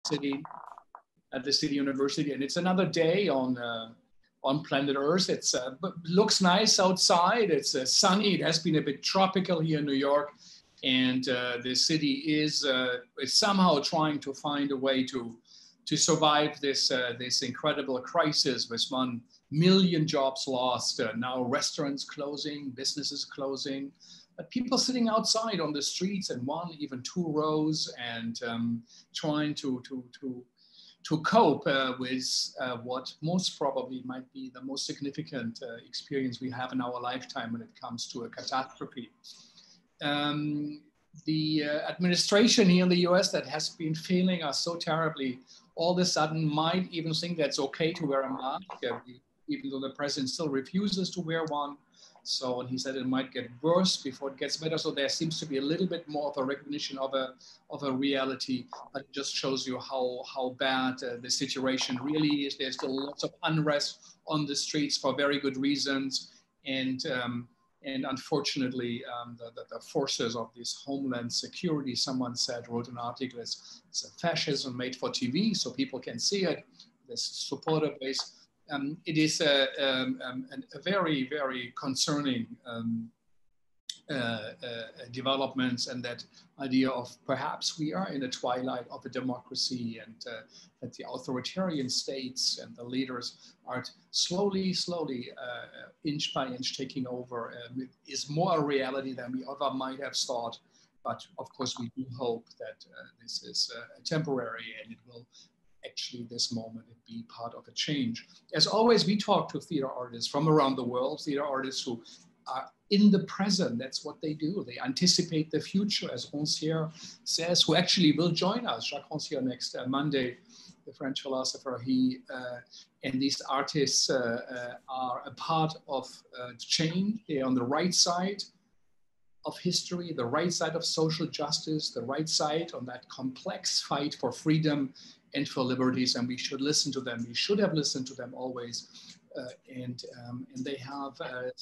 city, at the City University, and it's another day on planet Earth. It's looks nice outside. It's sunny. It has been a bit tropical here in New York, and the city is somehow trying to find a way to survive this incredible crisis with 1 million jobs lost. Now restaurants closing, businesses closing, but people sitting outside on the streets in 1, even 2 rows, and trying to cope with what most probably might be the most significant experience we have in our lifetime when it comes to a catastrophe. The administration here in the US that has been failing us so terribly, all of a sudden might even think that it's okay to wear a mask, even though the president still refuses to wear one. So, and he said it might get worse before it gets better. So there seems to be a little bit more of a recognition of a reality, but it just shows you how bad the situation really is. There's still lots of unrest on the streets for very good reasons. And unfortunately, the forces of this Homeland Security, someone said, wrote an article, it's a fascism made for TV, so people can see it, this supporter base. It is a very, very concerning developments, and that idea of perhaps we are in the twilight of a democracy, and that the authoritarian states and the leaders are slowly, inch by inch taking over, is more a reality than we ever might have thought. But of course, we do hope that this is temporary, and it will actually this moment be part of a change. As always, we talk to theater artists from around the world, theater artists who are in the present. That's what they do. They anticipate the future, as Rancière says, who actually will join us, Jacques Rancière, next Monday, the French philosopher. He and these artists are a part of change. They're on the right side of history, the right side of social justice, the right side on that complex fight for freedom and for liberties, and we should listen to them. We should have listened to them always, and they have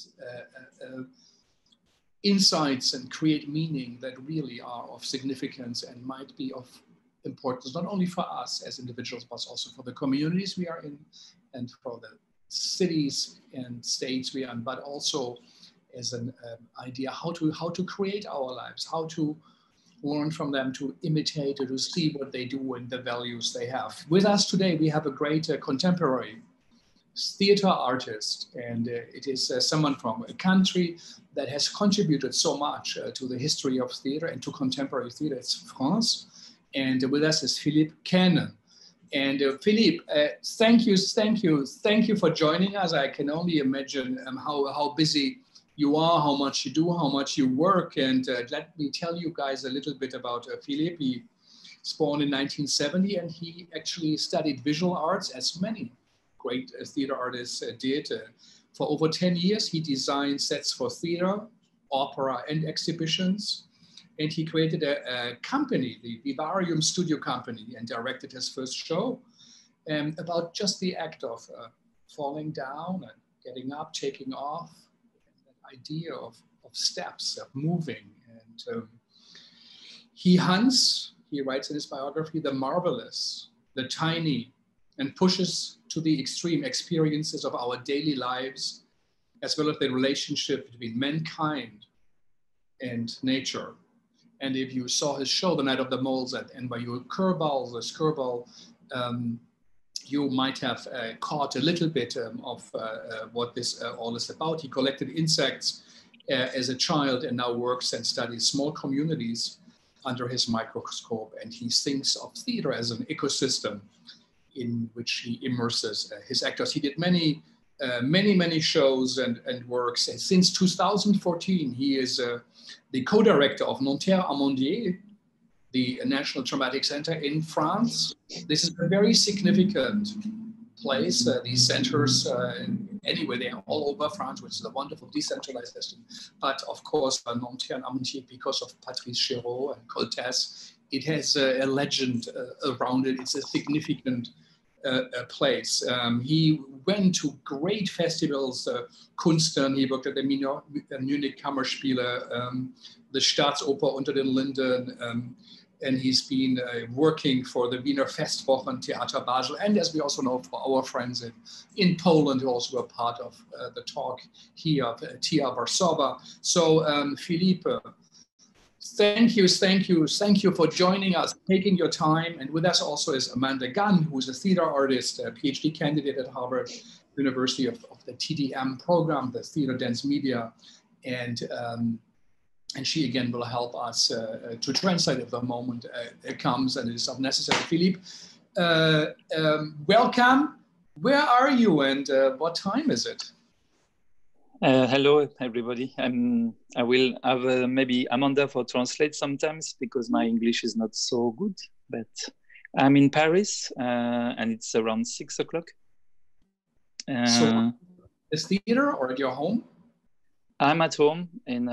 insights and create meaning that really are of significance and might be of importance, not only for us as individuals, but also for the communities we are in, and for the cities and states we are in, but also as an idea how to create our lives, how to learn from them, to imitate, to see what they do and the values they have. With us today, we have a great contemporary theater artist, and it is someone from a country that has contributed so much to the history of theater and to contemporary theater. It's France, and with us is Philippe Caine. And Philippe, thank you for joining us. I can only imagine how busy you are, how much you do, how much you work. And let me tell you guys a little bit about Philippe. He was born in 1970, and he actually studied visual arts, as many great theater artists did. For over 10 years, he designed sets for theater, opera, and exhibitions. And he created a company, the Vivarium Studio Company, and directed his first show about just the act of falling down and getting up, taking off, idea of steps, of moving. And he hunts, he writes in his biography, the marvelous, the tiny, and pushes to the extreme experiences of our daily lives, as well as the relationship between mankind and nature. And if you saw his show, The Night of the Moles, at NYU Kerbal, the Skirball, you might have caught a little bit of what this all is about. He collected insects as a child and now works and studies small communities under his microscope. And he thinks of theater as an ecosystem in which he immerses his actors. He did many shows and works. And since 2014, he is the co-director of Nanterre-Amandier, the National Dramatic Center in France. This is a very significant place. These centers, anyway, they are all over France, which is a wonderful decentralized system. But of course, Nanterre-Amandier, because of Patrice Chéreau and Coltès, it has a legend around it. It's a significant place. He went to great festivals, Kunstern, he worked at the Munich Kammerspiele, the Staatsoper unter den Linden, and he's been working for the Wiener Festwochen Theater Basel, and as we also know for our friends in Poland who also were part of the talk here, Tia Warsawa. So Philippe, thank you for joining us, taking your time. And with us also is Amanda Gunn, who is a theater artist, a PhD candidate at Harvard University of the TDM program, the Theater Dance Media. And she again will help us to translate if the moment comes and it is necessary. Philippe, welcome. Where are you and what time is it? Hello, everybody. I will have maybe Amanda for translate sometimes because my English is not so good. But I'm in Paris and it's around 6 o'clock. So, is theater or at your home? I'm at home in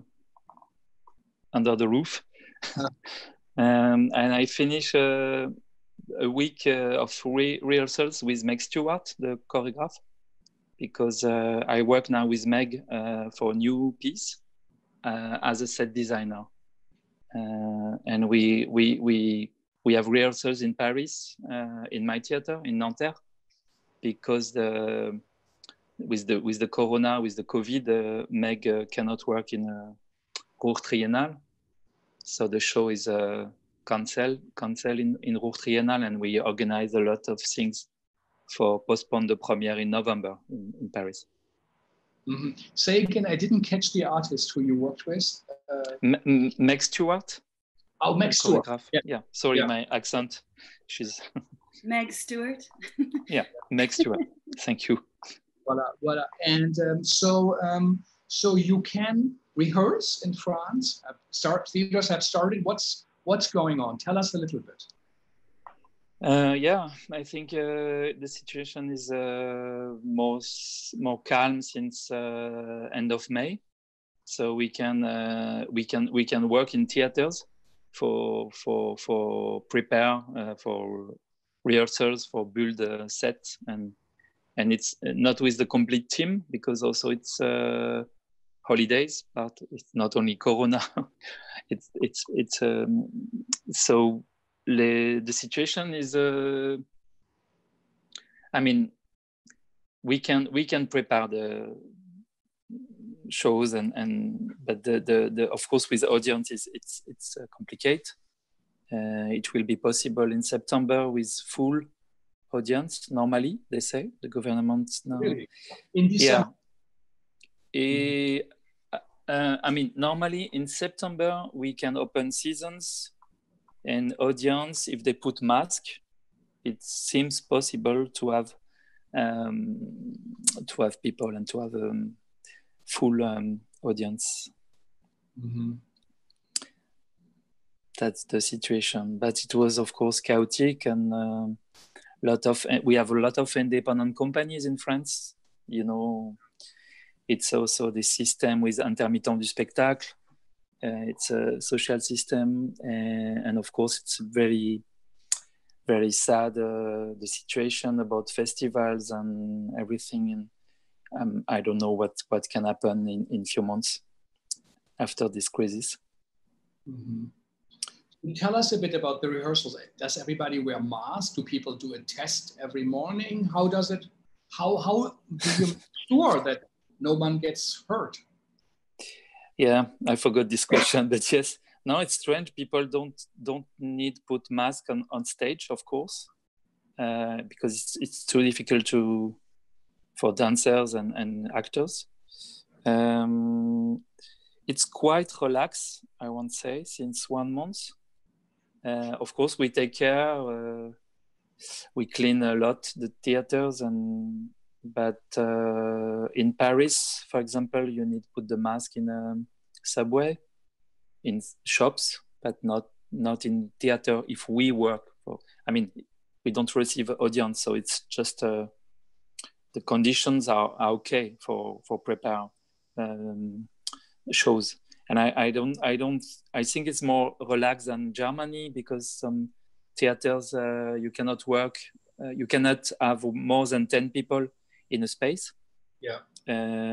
under the roof, and I finish a week of rehearsals with Meg Stewart, the choreographer, because I work now with Meg for a new piece as a set designer, and we have rehearsals in Paris in my theater in Nanterre, because with the corona, with the COVID, Meg cannot work in Ruhr Triennale, so the show is cancelled in Ruhr Triennale, and we organize a lot of things for postpone the premiere in November in Paris. Mm-hmm. Say again, I didn't catch the artist who you worked with. Meg Stewart. Oh, Meg Stewart. Yeah. Sorry, my accent. She's Meg Stewart. Yeah, Meg Stewart. Thank you. Voilà. And so you can rehearse in France. Theaters have started. What's going on? Tell us a little bit. Yeah, I think the situation is more calm since end of May, so we can work in theaters for prepare for rehearsals, for build a set, and it's not with the complete team because also it's holidays, but it's not only Corona. it's so. The situation is, I mean, we can prepare the shows but the of course with the audience it's complicated. It will be possible in September with full audience. Normally, they say the government now. Really? In December? Yeah. I mean, normally in September we can open seasons. And audience, if they put mask, it seems possible to have people and to have full audience. Mm-hmm. That's the situation. But it was, of course, chaotic, and we have a lot of independent companies in France. You know, it's also the system with intermittent du spectacle. It's a social system, and of course it's very, very sad, the situation about festivals and everything, and I don't know what can happen in few months after this crisis. Mm-hmm. Tell us a bit about the rehearsals. Does everybody wear masks? Do people do a test every morning? How does it? How do you make sure that no one gets hurt? Yeah, I forgot this question, but yes. No, it's strange. People don't need put mask on stage, of course, because it's too difficult for dancers and actors. It's quite relaxed, I won't say, since 1 month. Of course, we take care. We clean a lot the theaters, but in Paris, for example, you need to put the mask in a subway, in shops, but not in theater. If we work I mean, we don't receive audience, so it's just the conditions are okay for prepare shows. And I think it's more relaxed than Germany, because some theaters you cannot work, you cannot have more than 10 people in a space.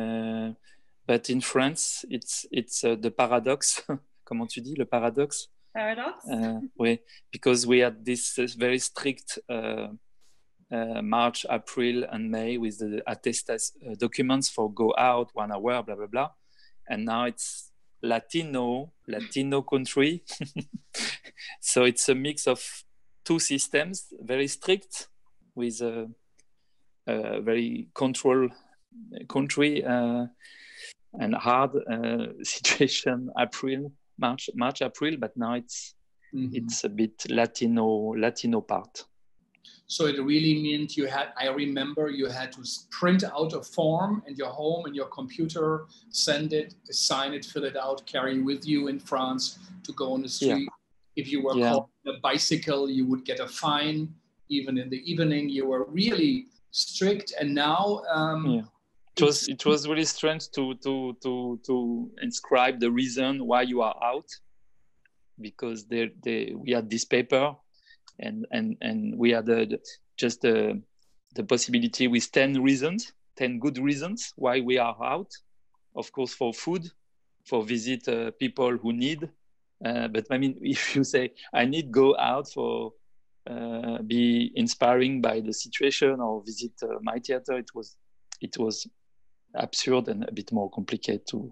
But in France, it's the paradox. Comment tu dis, le paradoxe? Paradox? Oui, because we had this very strict March, April, and May with the attestas documents for go out 1 hour, blah blah blah, and now it's Latino country, so it's a mix of two systems, very strict with a very control country and hard situation March, April, but now it's a bit Latino part. So it really meant I remember you had to print out a form in your home, in your computer, send it, sign it, fill it out, carry with you in France to go on the street. Yeah. If you were caught on a bicycle, you would get a fine. Even in the evening, you were really strict. And now... It was really strange to inscribe the reason why you are out, because we had this paper and we had just the possibility with 10 good reasons why we are out. Of course, for food, for visit people who need. But I mean, if you say, I need go out for be inspiring by the situation or visit my theater, it was absurd and a bit more complicated to.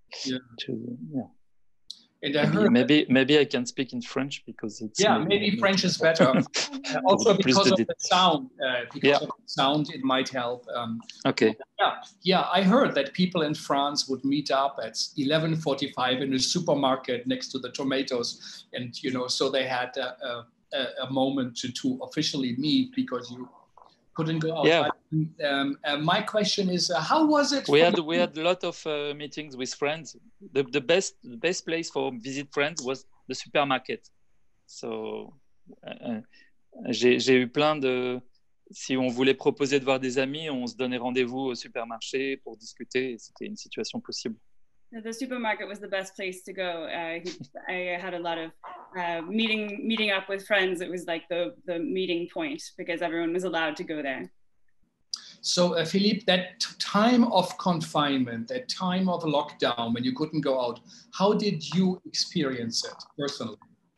And I heard maybe I can speak in French because it's maybe French is better. Also because of the sound, of the sound, it might help. Okay. Yeah. I heard that people in France would meet up at 11:45 in a supermarket next to the tomatoes, and so they had a moment to officially meet because you couldn't go out. Yeah. My question is, how was it? We had a lot of meetings with friends. The best place for visit friends was the supermarket. So j'ai eu plein de. Si on voulait proposer de voir des amis, on se donnait rendez-vous au supermarché pour discuter. Et c'était une situation possible. The supermarket was the best place to go. I had a lot of meeting up with friends. It was like the meeting point because everyone was allowed to go there. So, Philippe, that time of confinement, that time of lockdown when you couldn't go out, how did you experience it personally?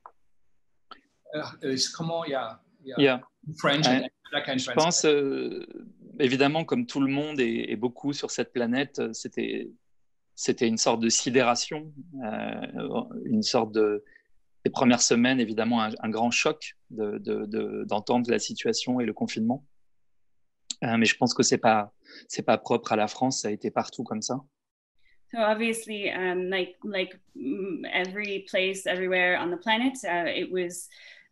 French and je pense, évidemment, comme tout le monde et beaucoup sur cette planète, c'était une sorte de sidération, une sorte les premières semaines, évidemment, un grand choc d'entendre la situation et le confinement. Mais je pense que c'est pas propre à la France, ça a été partout comme ça. So obviously, like every place, everywhere on the planet, it was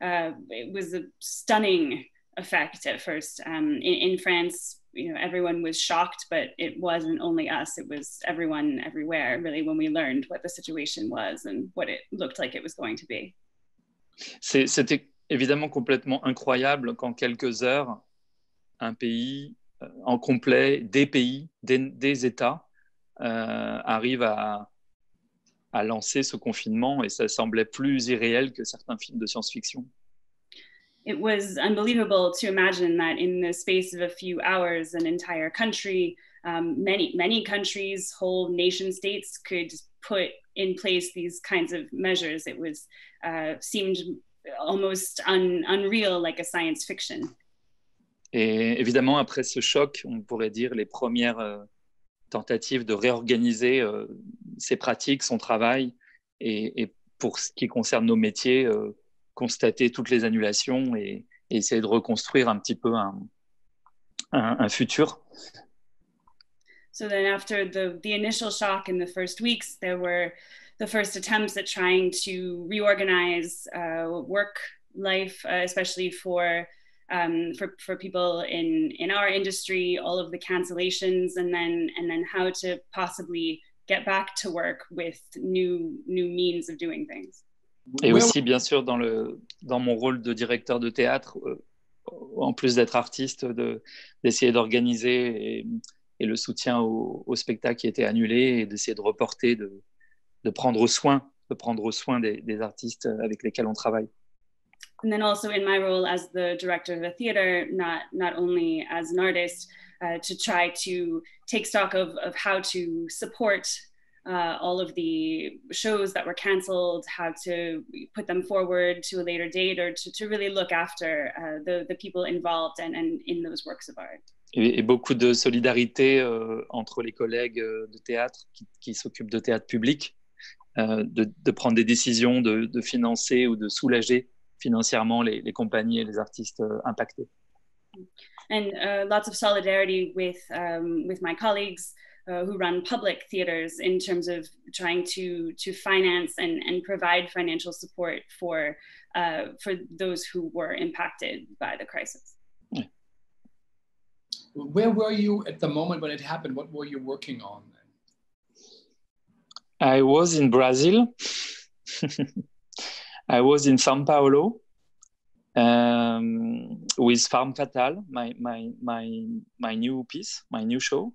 a stunning effect at first. In France, everyone was shocked, but it wasn't only us, it was everyone everywhere, really, when we learned what the situation was and what it looked like it was going to be. C'était évidemment complètement incroyable qu'en quelques heures, un pays en complet, des États arrivent à lancer ce confinement, et ça semblait plus irréel que certains films de science-fiction. It was unbelievable to imagine that in the space of a few hours, an entire country, many countries, whole nation states could put in place these kinds of measures. It was seemed almost unreal, like a science fiction. Et évidemment, après ce choc, on pourrait dire les premières tentatives de réorganiser ses pratiques, son travail, et pour ce qui concerne nos métiers, constater toutes les annulations et essayer de reconstruire un petit peu un futur. So then after the initial shock in the first weeks, there were the first attempts at trying to reorganize work life, especially for people in our industry, all of the cancellations, and then how to possibly get back to work with new means of doing things. Et aussi, bien sûr, dans mon rôle de directeur de théâtre, en plus d'être artiste, d'essayer d'organiser et le soutien au spectacle qui était annulé, et d'essayer de reporter, de prendre soin des artistes avec lesquels on travaille. And then also in my role as the director of the theater, not only as an artist, to try to take stock of how to support all of the shows that were canceled, how to put them forward to a later date, or to really look after the people involved and in those works of art. Et beaucoup de solidarité entre les collègues de théâtre qui s'occupent de théâtre public, de prendre des décisions, de financer ou de soulager financièrement les compagnies et les artistes impactés. And lots of solidarity with my colleagues who run public theaters in terms of trying to finance and provide financial support for those who were impacted by the crisis. Yeah. Where were you at the moment when it happened? What were you working on? I was in Brazil. I was in São Paulo with Femme Fatale, my new piece, my new show.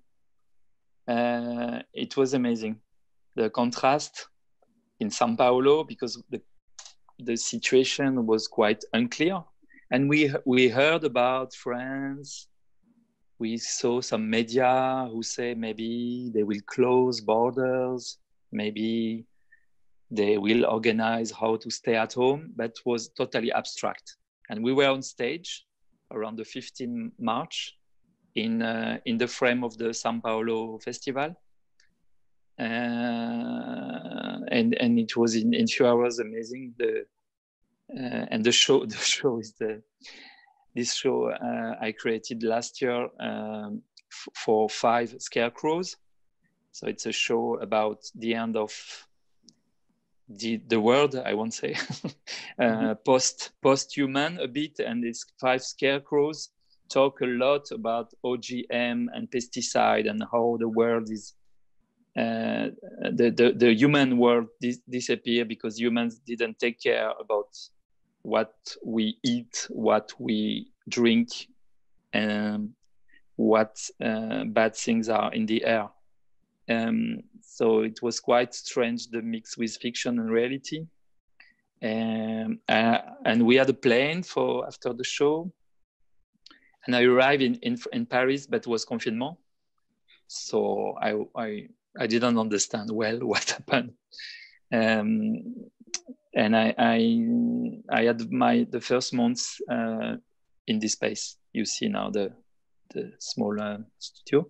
It was amazing. The contrast in São Paulo, because the situation was quite unclear. And we heard about France. We saw some media who say maybe they will close borders, maybe they will organize how to stay at home, but it was totally abstract. And we were on stage around the 15th March in the frame of the São Paulo Festival. And it was in few hours amazing. And the show is this show I created last year for 5 scarecrows. So it's a show about the end of the world, I won't say, post-human a bit, and these 5 scarecrows talk a lot about OGM and pesticide and how the world is, the human world disappear because humans didn't take care about what we eat, what we drink, and what bad things are in the air. So it was quite strange, the mix with fiction and reality. And we had a plane for after the show. And I arrived in Paris, but it was confinement. So I didn't understand well what happened. And I had the first months in this space. You see now the small studio.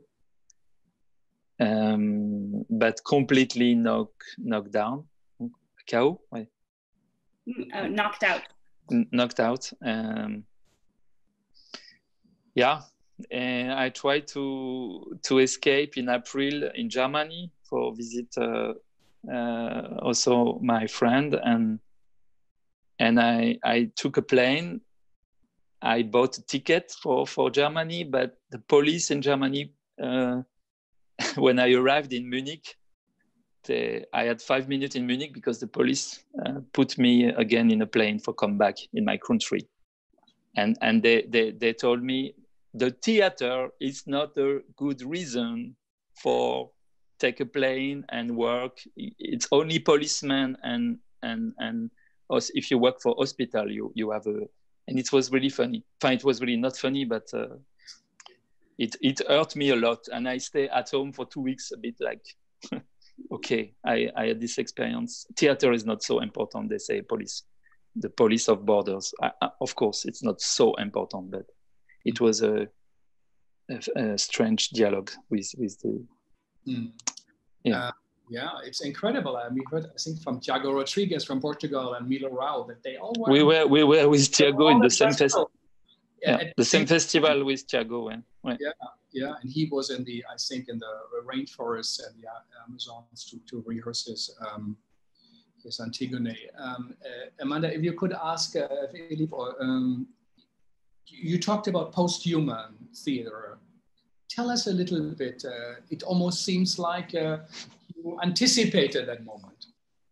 But completely knocked down. KO? Ouais. Knocked out. Knocked out. Yeah, and I tried to escape in April in Germany for visit also my friend, and I took a plane. I bought a ticket for Germany, but the police in Germany, when I arrived in Munich, I had 5 minutes in Munich because the police put me again in a plane for come back in my country. And they told me the theater is not a good reason for take a plane and work. It's only policemen and if you work for hospital, you have a, and it was really funny. It was really not funny, but it hurt me a lot. And I stayed at home for 2 weeks, a bit like, okay, I had this experience. Theater is not so important, they say, the police of borders. Of course, it's not so important, but it was a strange dialogue with the... Yeah, it's incredible. We heard, I think, from Tiago Rodrigues from Portugal and Milo Rao that they all were... We were with Tiago in the same festival. Yeah, the same festival with Tiago. Yeah, and he was in the rainforest and the Amazons to rehearse his Antigone. Amanda, if you could ask Philippe, you talked about post-human theater. Tell us a little bit. It almost seems like you anticipated that moment.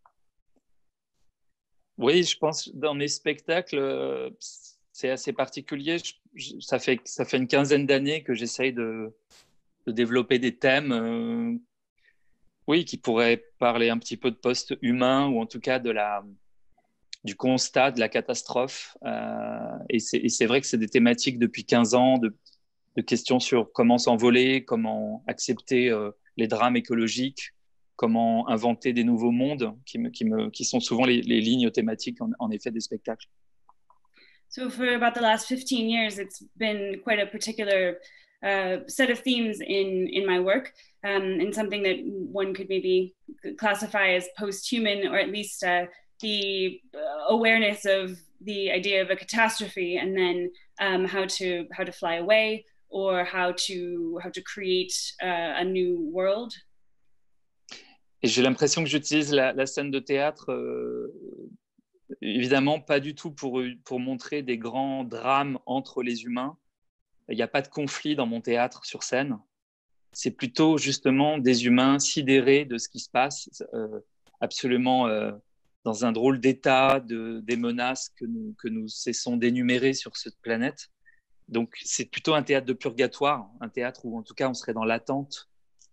Oui, je pense dans mes spectacles, c'est assez particulier. Ça fait une quinzaine d'années que j'essaye de développer des thèmes, oui, qui pourraient parler un petit peu de post-humain ou en tout cas du constat de la catastrophe. Et c'est vrai que c'est des thématiques depuis 15 ans, de questions sur comment s'envoler, comment accepter les drames écologiques, comment inventer des nouveaux mondes qui sont souvent les lignes thématiques en effet des spectacles. So for about the last 15 years, it's been quite a particular set of themes in my work, and something that one could maybe classify as post-human, or at least the awareness of the idea of a catastrophe, and then how to fly away, or how to create a new world. Et j'ai l'impression que j'utilise la scène de théâtre, évidemment pas du tout pour montrer des grands drames entre les humains. Il n'y a pas de conflit dans mon théâtre sur scène. C'est plutôt justement des humains sidérés de ce qui se passe, absolument dans un drôle d'état des menaces que nous cessons d'énumérer sur cette planète. Donc c'est plutôt un théâtre de purgatoire, un théâtre où en tout cas on serait dans l'attente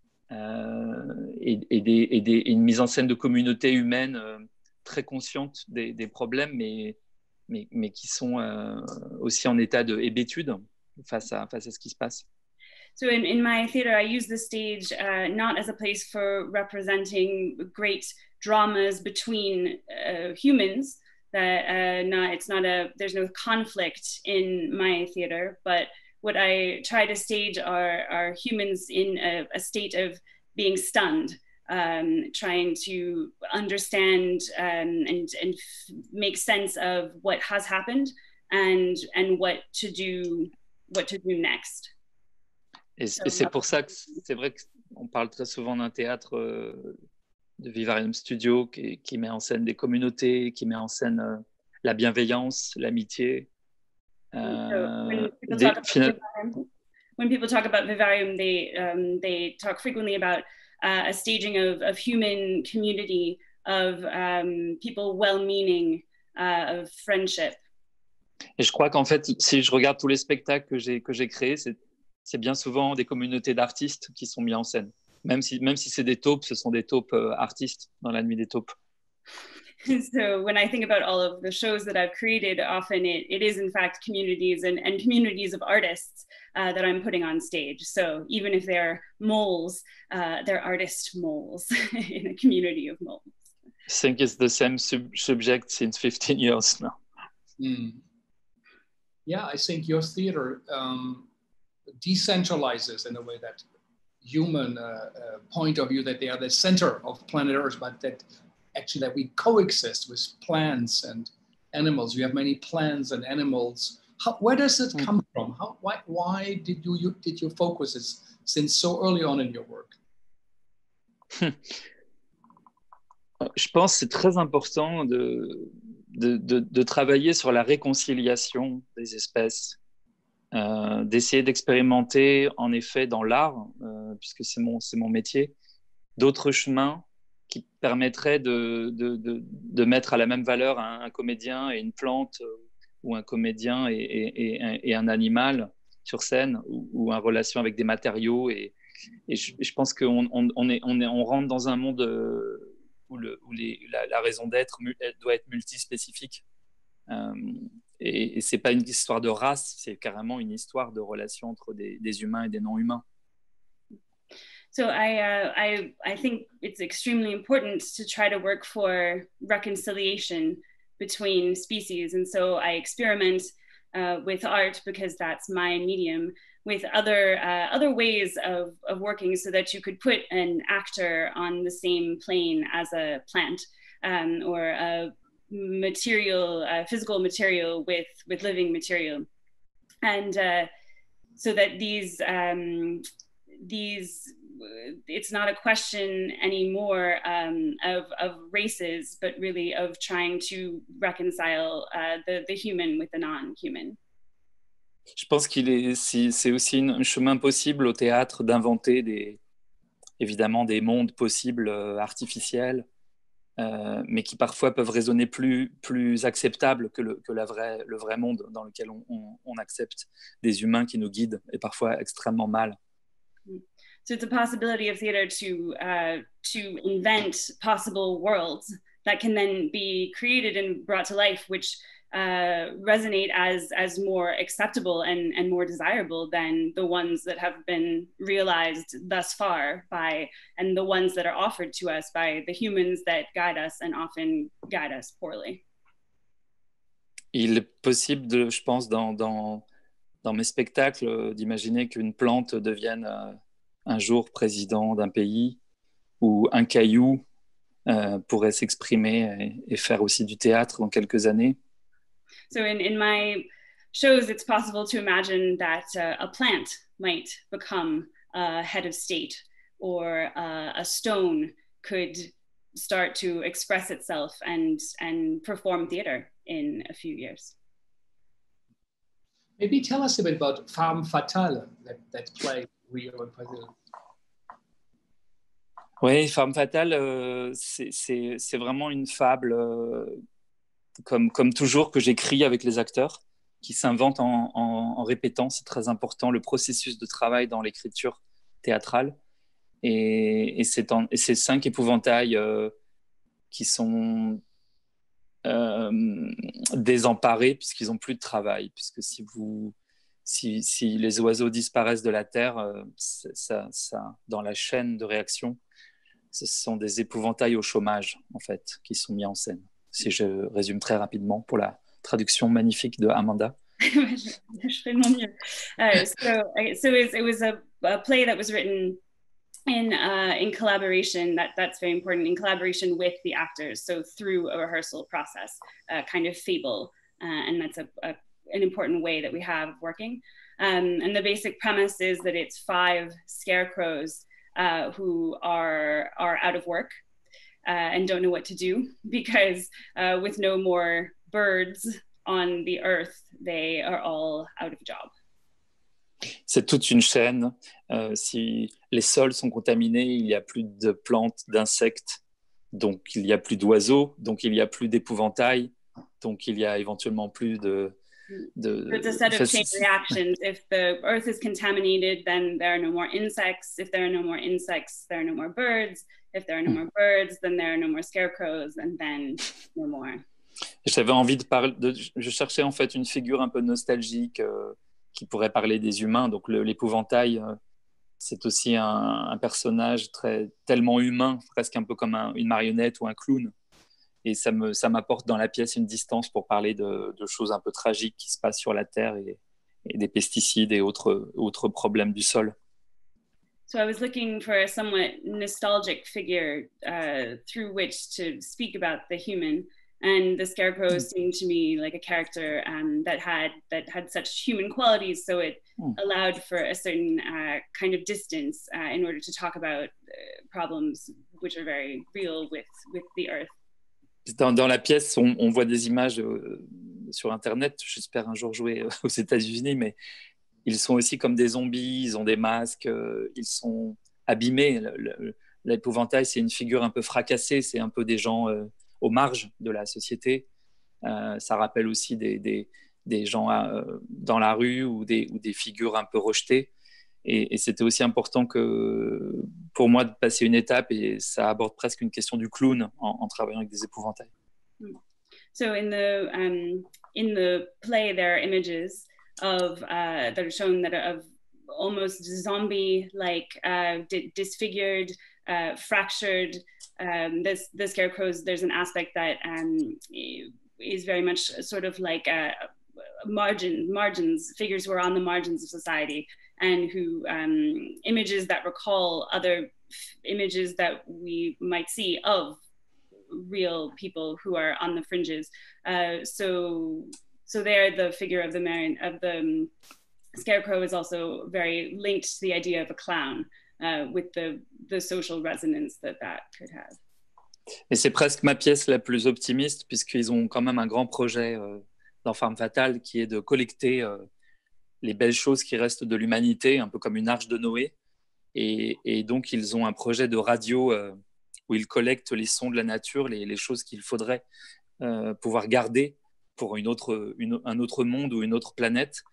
et une mise en scène de communautés humaines très conscientes des problèmes, mais qui sont aussi en état de hébétude face à ce qui se passe. So in my theater, I use the stage not as a place for representing great dramas between humans. There's no conflict in my theater, but what I try to stage are humans in a state of being stunned, trying to understand and make sense of what has happened and what to do next. Et c'est pour ça que c'est vrai qu'on parle très souvent d'un théâtre de Vivarium Studio qui met en scène des communautés, qui met en scène la bienveillance, l'amitié. When people talk about Vivarium, they talk frequently about a staging of human community, of people well-meaning, of friendship. Et je crois qu'en fait, si je regarde tous les spectacles que j'ai créés, c'est bien souvent des communautés d'artistes qui sont mis en scène. Même si c'est des taupes, ce sont des taupes artistes dans la nuit des taupes. So when I think about all of the shows that I've created, often it is in fact communities and communities of artists that I'm putting on stage. So even if they're moles, they're artist moles in a community of moles. I think it's the same subject since 15 years now. Mm. Yeah, I think your theater decentralizes in a way that human point of view, that they are the center of planet Earth, but that actually that we coexist with plants and animals. You have many plants and animals. Where does it come from? Why did you focus this since so early on in your work? Je pense que c'est très important de travailler sur la réconciliation des espèces, d'essayer d'expérimenter en effet dans l'art, puisque c'est mon métier, d'autres chemins qui permettraient de mettre à la même valeur un comédien et une plante, ou un comédien et un animal sur scène, ou en relation avec des matériaux. Et je pense qu'on rentre dans un monde où la raison d'être doit être multispécifique. Et ce n'est pas une histoire de race, c'est carrément une histoire de relation entre des humains et des non-humains. So I think it's extremely important to try to work for reconciliation between species. And so I experiment with art, because that's my medium, with other ways of working, so that you could put an actor on the same plane as a plant, or a physical material with living material. And so that these it's not a question anymore of races, but really of trying to reconcile the human with the non-human. Je pense c'est aussi un chemin possible au théâtre d'inventer évidemment des mondes possibles artificiels, mais qui parfois peuvent résonner plus acceptables que le vrai monde dans lequel on accepte des humains qui nous guident, et parfois extrêmement mal. So it's a possibility of theater to invent possible worlds that can then be created and brought to life, which resonate as more acceptable and more desirable than the ones that have been realized thus far and the ones that are offered to us by the humans that guide us and often guide us poorly. Il est possible, je pense, dans mes spectacles, d'imaginer qu'une plante devienne un jour président d'un pays, ou un caillou pourrait s'exprimer et faire aussi du théâtre dans quelques années. So in my shows, it's possible to imagine that a plant might become a head of state, or a stone could start to express itself and perform theater in a few years. Maybe tell us a bit about Femme Fatale, that play Rio in Brazil. Oui, Femme Fatale, c'est vraiment une fable, comme toujours, que j'écris avec les acteurs, qui s'inventent en répétant. C'est très important, le processus de travail dans l'écriture théâtrale. Et c'est 5 épouvantails qui sont désemparés puisqu'ils n'ont plus de travail. Puisque si les oiseaux disparaissent de la terre, ça, dans la chaîne de réaction, ce sont des épouvantails au chômage, en fait, qui sont mis en scène. Si je résume très rapidement pour la traduction magnifique de Amanda. Je fais de mon mieux. So it was a play that was written in collaboration. That's very important, in collaboration with the actors. So through a rehearsal process, kind of fable, and that's an important way that we have of working. And the basic premise is that it's 5 scarecrows who are out of work and don't know what to do, because with no more birds on the earth, they are all out of a job. C'est toute une chaîne. Si les sols sont contaminés, il n'y a plus de plantes, d'insectes, donc il n'y a plus d'oiseaux, donc il n'y a plus d'épouvantails, donc il y a éventuellement plus de It's a set of chain reactions. If the earth is contaminated, then there are no more insects. If there are no more insects, there are no more birds. If there are no more birds, then there are no more scarecrows, and then no more. J'avais envie de parler. Je cherchais en fait une figure un peu nostalgique qui pourrait parler des humains. Donc l'épouvantail, c'est aussi un personnage tellement humain, presque un peu comme une marionnette ou un clown. Et ça m'apporte dans la pièce une distance pour parler de choses un peu tragiques qui se passent sur la Terre et des pesticides et autres problèmes du sol. So I was looking for a somewhat nostalgic figure through which to speak about the human, and the scarecrow seemed to me like a character that had such human qualities. So it allowed for a certain kind of distance in order to talk about problems which are very real with the earth. Dans la pièce, on voit des images sur Internet. J'espère un jour jouer aux États-Unis, mais ils sont aussi comme des zombies, ils ont des masques, ils sont abîmés. L'épouvantail, c'est une figure un peu fracassée, c'est un peu des gens aux marges de la société. Ça rappelle aussi des gens dans la rue ou des figures un peu rejetées. Et c'était aussi important pour moi de passer une étape, et ça aborde presque une question du clown en travaillant avec des épouvantails. So in the play, there are images of that are shown that are of almost zombie-like, disfigured, fractured. The scarecrows, there's an aspect that is very much sort of like margins, figures who are on the margins of society, and who images that recall other images that we might see of real people who are on the fringes. So there, the figure of the scarecrow is also very linked to the idea of a clown, with the social resonance that could have. Et c'est presque ma pièce la plus optimiste, puisqu'ils ont quand même un grand projet dans Femme Fatale, qui est de collecter les belles choses qui restent de l'humanité, un peu comme une arche de Noé. Et donc, ils ont un projet de radio où ils collectent les sons de la nature, les choses qu'il faudrait pouvoir garder pour un autre monde ou une autre planète.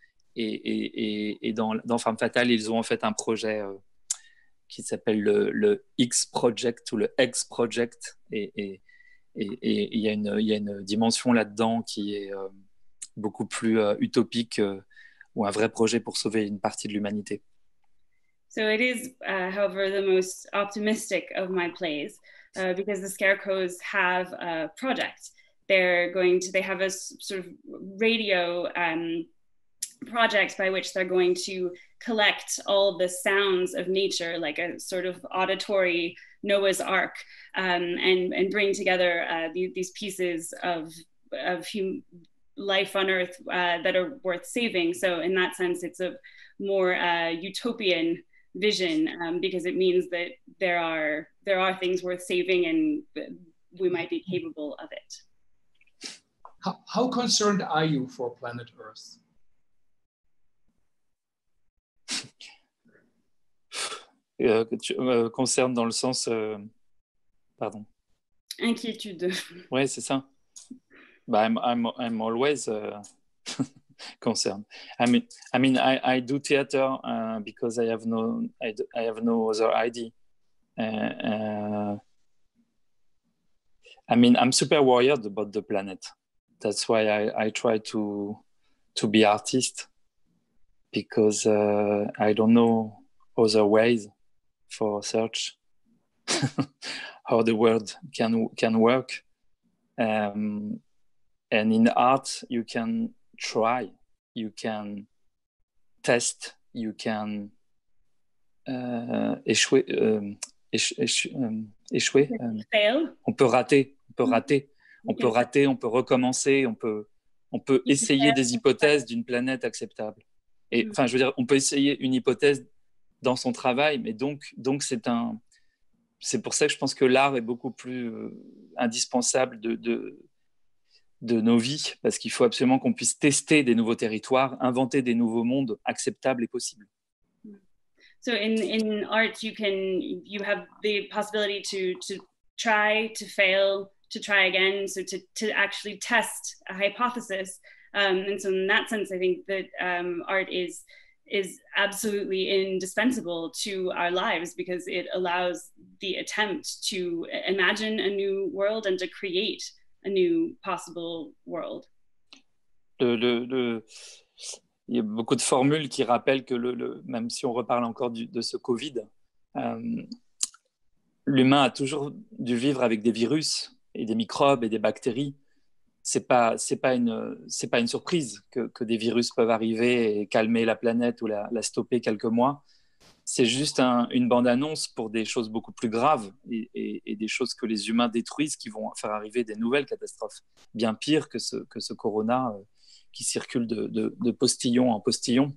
Et dans Femme Fatale, ils ont en fait un projet qui s'appelle le X Project ou le X Project. Et il y a une dimension là-dedans qui est beaucoup plus utopique ou un vrai projet pour sauver une partie de l'humanité. So it is, however, the most optimistic of my plays because the Scarecrows have a project. They have a sort of radio project by which they're going to collect all the sounds of nature, like a sort of auditory Noah's Ark, and bring together these pieces of life on Earth that are worth saving. So in that sense, it's a more utopian vision because it means that there are things worth saving and we might be capable of it. How concerned are you for planet Earth? Concerne dans le sens pardon. Inquiétude. Ouais, c'est ça. I'm always concerned. I do theater because I have no other idea. I'm super worried about the planet. That's why I try to be artist because I don't know other ways for search how the world can work. And in art, you can try, you can test, you can échouer. Fail. On peut rater, on peut recommencer, on peut essayer des hypothèses d'une planète acceptable. Et enfin, je veux dire, on peut essayer une hypothèse dans son travail, mais donc c'est pour ça que je pense que l'art est beaucoup plus indispensable de nos vies, parce qu'il faut absolument qu'on puisse tester des nouveaux territoires, inventer des nouveaux mondes acceptables et possibles. So in art, you have the possibility to try, to fail, to try again, so to actually test a hypothesis. And so in that sense, I think that art is absolutely indispensable to our lives because it allows the attempt to imagine a new world and to create a new possible world. Il y a beaucoup de formules qui rappellent que même si on reparle encore de ce Covid, l'humain a toujours dû vivre avec des virus et des microbes et des bactéries. C'est pas une surprise que des virus peuvent arriver et calmer la planète ou la stopper quelques mois. C'est juste une bande-annonce pour des choses beaucoup plus graves et des choses que les humains détruisent qui vont faire arriver des nouvelles catastrophes, bien pires que ce corona qui circule de postillon en postillon.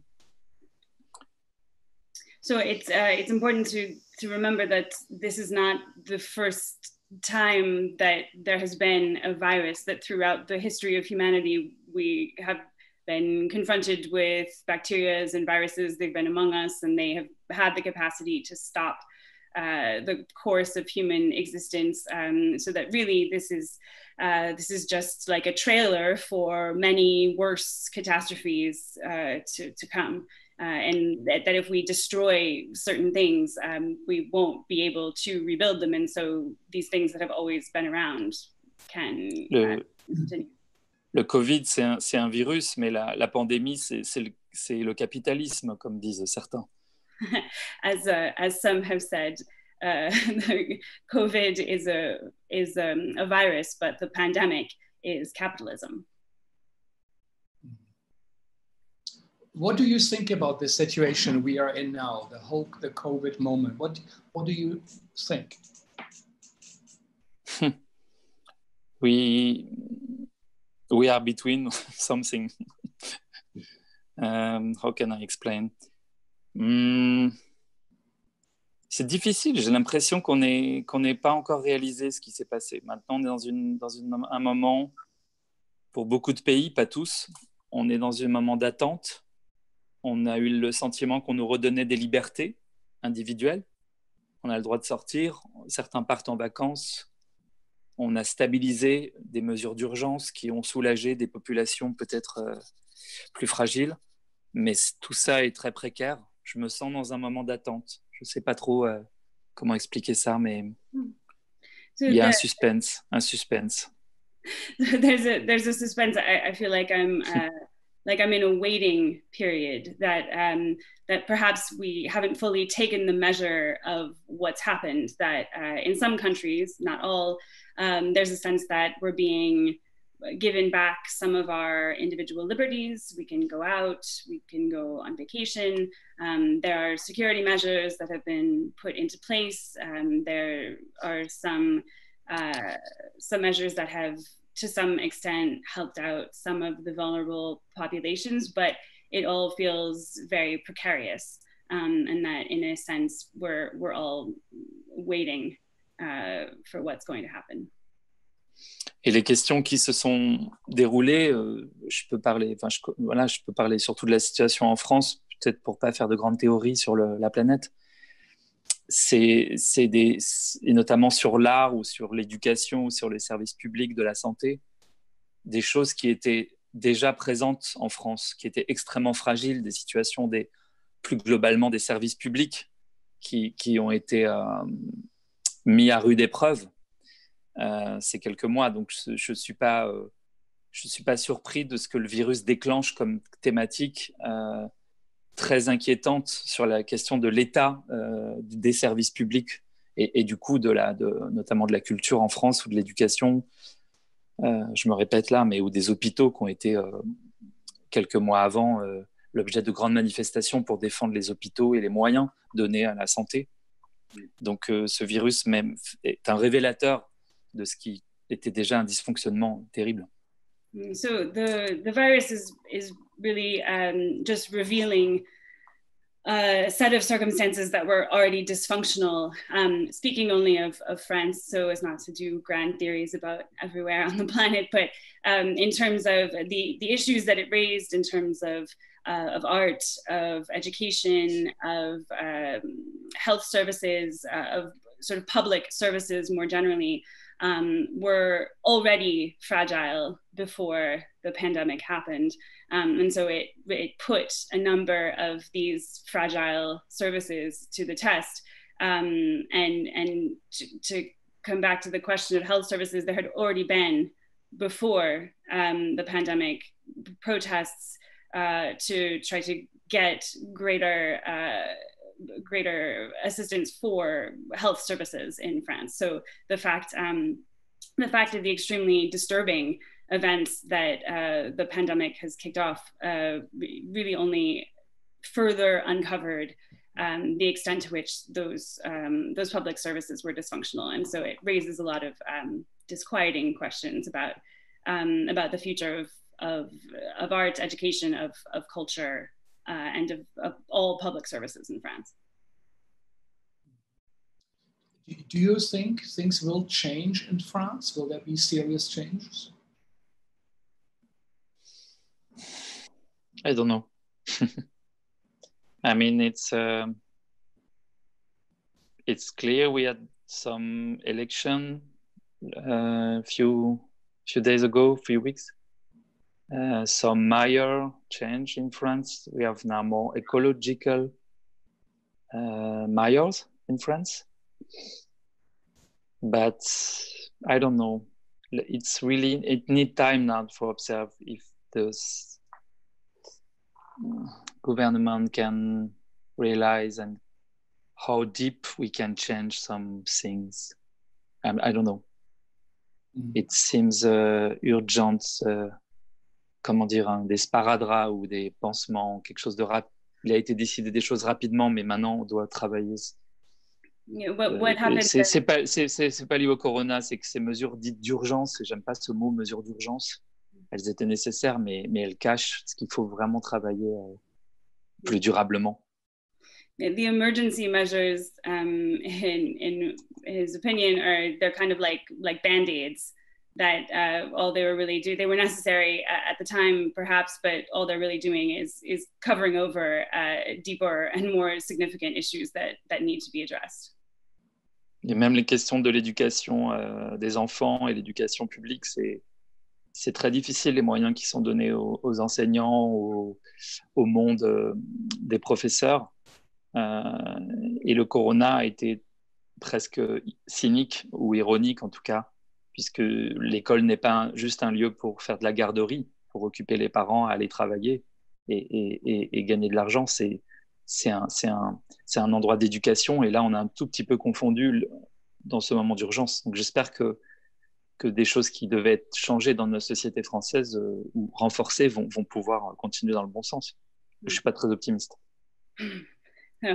So it's important to remember that this is not the first time that there has been a virus, that throughout the history of humanity we have been confronted with bacteria and viruses. They've been among us and they have had the capacity to stop the course of human existence, so that really this is just like a trailer for many worse catastrophes to come. And that if we destroy certain things, we won't be able to rebuild them. And so these things that have always been around can continue. Le Covid, c'est un virus, mais la pandémie, c'est le capitalisme, comme disent certains. As some have said, COVID is a virus, but the pandemic is capitalism. What do you think about the situation we are in now, the COVID moment? What do you think? We are between something. How can I explain? C'est difficile. J'ai l'impression qu'on n'est pas encore réalisé ce qui s'est passé. Maintenant, on est dans un moment, pour beaucoup de pays, pas tous, on est dans un moment d'attente. On a eu le sentiment qu'on nous redonnait des libertés individuelles. On a le droit de sortir. Certains partent en vacances. On a stabilisé des mesures d'urgence qui ont soulagé des populations peut-être plus fragiles. Mais tout ça est très précaire. Je me sens dans un moment d'attente. Je ne sais pas trop comment expliquer ça, mais il y a un suspense. there's a suspense. I feel like I'm in a waiting period that perhaps we haven't fully taken the measure of what's happened. That in some countries, not all, there's a sense that we're being given back some of our individual liberties. We can go out, we can go on vacation. There are security measures that have been put into place. There are some measures that have, to some extent, helped out some of the vulnerable populations, but it all feels very precarious, and that, in a sense, we're all waiting for what's going to happen. Et les questions qui se sont déroulées, je peux parler surtout de la situation en France, peut-être pour pas faire de grandes théories sur la planète. Et notamment sur l'art ou sur l'éducation ou sur les services publics de la santé, des choses qui étaient déjà présentes en France, qui étaient extrêmement fragiles, des situations plus globalement des services publics qui ont été mis à rude épreuve ces quelques mois. Donc je suis pas surpris de ce que le virus déclenche comme thématique très inquiétante sur la question de l'état des services publics et du coup notamment de la culture en France ou de l'éducation. Je me répète là, mais ou des hôpitaux qui ont été quelques mois avant l'objet de grandes manifestations pour défendre les hôpitaux et les moyens donnés à la santé. Donc ce virus même est un révélateur de ce qui était déjà un dysfonctionnement terrible. So the virus is really just revealing a set of circumstances that were already dysfunctional. Speaking only of France, so as not to do grand theories about everywhere on the planet, but in terms of the issues that it raised in terms of art, of education, of health services, of sort of public services more generally, were already fragile before the pandemic happened. And so it put a number of these fragile services to the test. And to come back to the question of health services, there had already been, before the pandemic, protests to try to get greater assistance for health services in France. So the fact of the extremely disturbing events that the pandemic has kicked off really only further uncovered the extent to which those public services were dysfunctional. And so it raises a lot of disquieting questions about the future of art, education, of culture, and of all public services in France. Do you think things will change in France? Will there be serious changes? I don't know. I mean, it's clear we had some election a few days ago, few weeks. Some major change in France. We have now more ecological mayors in France. But I don't know. It needs time now to observe if the government can realize and how deep we can change some things. I don't know. It seems urgent. Comment dire, des sparadraps ou des pansements, quelque chose de rapide. Il a été décidé des choses rapidement, mais maintenant on doit travailler. Yeah, what happened? C'est pas lié au corona, c'est que ces mesures dites d'urgence, et j'aime pas ce mot mesures d'urgence, elles étaient nécessaires, mais elles cachent ce qu'il faut vraiment travailler plus durablement. The emergency measures, in his opinion, they're kind of like Band-Aids. That all they were really doing, they were necessary at the time perhaps, but all they're really doing is covering over deeper and more significant issues that need to be addressed. Et même les questions de l'éducation des enfants et l'éducation publique, c'est très difficile, les moyens qui sont donnés aux enseignants, au monde des professeurs. Et le corona a été presque cynique ou ironique en tout cas, puisque l'école n'est pas juste un lieu pour faire de la garderie, pour occuper les parents, aller travailler et gagner de l'argent. C'est un endroit d'éducation. Et là, on a un tout petit peu confondu dans ce moment d'urgence. Donc, j'espère que des choses qui devaient être changées dans nos sociétés françaises ou renforcées vont pouvoir continuer dans le bon sens. Je ne suis pas très optimiste. No.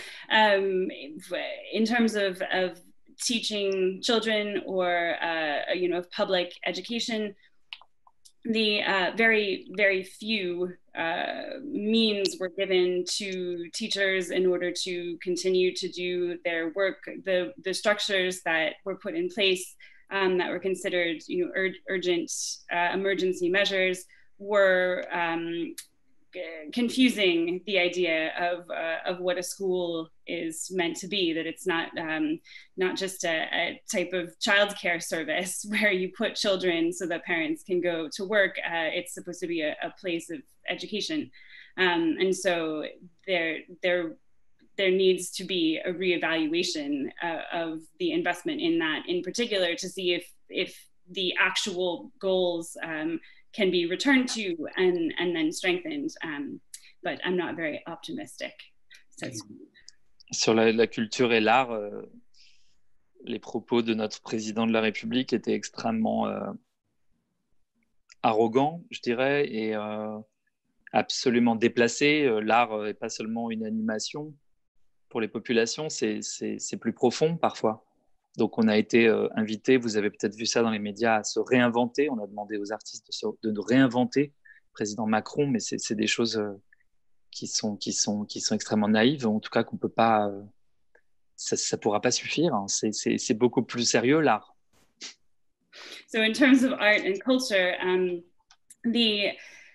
In terms of teaching children or of public education, the very few means were given to teachers in order to continue to do their work. The structures that were put in place that were considered urgent emergency measures were confusing the idea of what a school is meant to be, that it's not just a type of childcare service where you put children so that parents can go to work. It's supposed to be a place of education. And so there needs to be a reevaluation of the investment in that in particular to see if the actual goals can be returned to and then strengthened. But I'm not very optimistic. Sur la culture et l'art, les propos de notre président de la République étaient extrêmement arrogants, je dirais, et absolument déplacés. L'art n'est pas seulement une animation pour les populations, c'est plus profond parfois. Donc, on a été invités, vous avez peut-être vu ça dans les médias, à se réinventer. On a demandé aux artistes de nous réinventer, président Macron, mais c'est des choses qui sont extrêmement naïves, en tout cas qu'on peut pas, ça pourra pas suffire. Hein. C'est beaucoup plus sérieux l'art. So, in terms of art and culture, the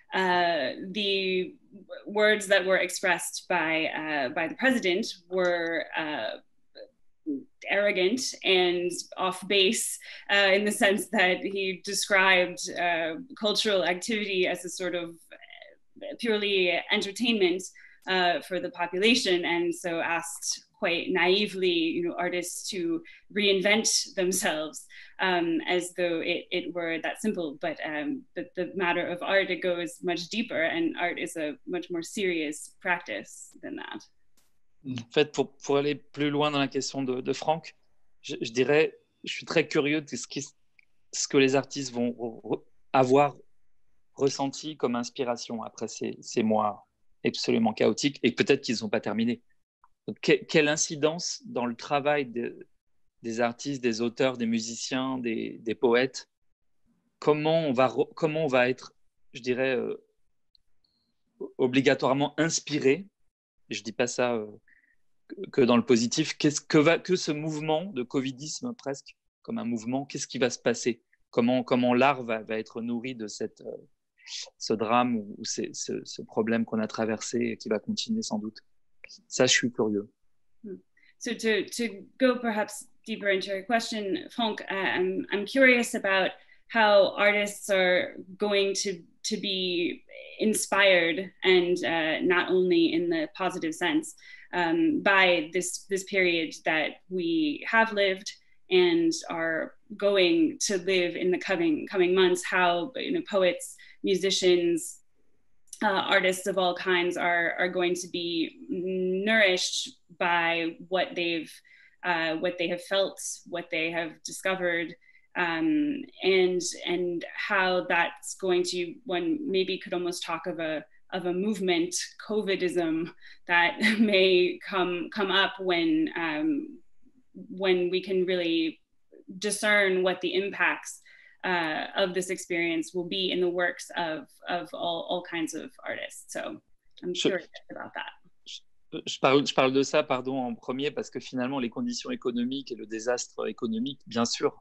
words that were expressed by the president were arrogant and off base in the sense that he described cultural activity as a sort of purely entertainment for the population, and so asked quite naively, artists to reinvent themselves as though it were that simple. But the matter of art, it goes much deeper, and art is a much more serious practice than that. En fait, pour aller plus loin dans la question de Franck, je dirais, je suis très curieux de ce que les artistes vont avoir ressenti comme inspiration après ces mois absolument chaotiques, et peut-être qu'ils n'ont pas terminé. Donc, quelle incidence dans le travail des artistes, des auteurs, des musiciens, des poètes, comment on va être, je dirais, obligatoirement inspiré. Je ne dis pas ça que dans le positif. Que ce mouvement de covidisme, presque comme un mouvement, qu'est-ce qui va se passer? Comment l'art va être nourri de ce drame ou ce problème qu'on a traversé et qui va continuer sans doute? Ça, je suis curieux. So to go perhaps deeper into your question, Franck, I'm curious about how artists are going to be inspired, and not only in the positive sense, by this period that we have lived and are going to live in the coming months. How poets, musicians, artists of all kinds are going to be nourished by what they have felt, what they have discovered, and how that's going to, one maybe could almost talk of a movement, COVIDism, that may come up when we can really discern what the impacts of this experience will be in the works of all kinds of artists. So I'm curious about that. Je parle de ça, pardon, en premier, parce que finalement, les conditions économiques et le désastre économique, bien sûr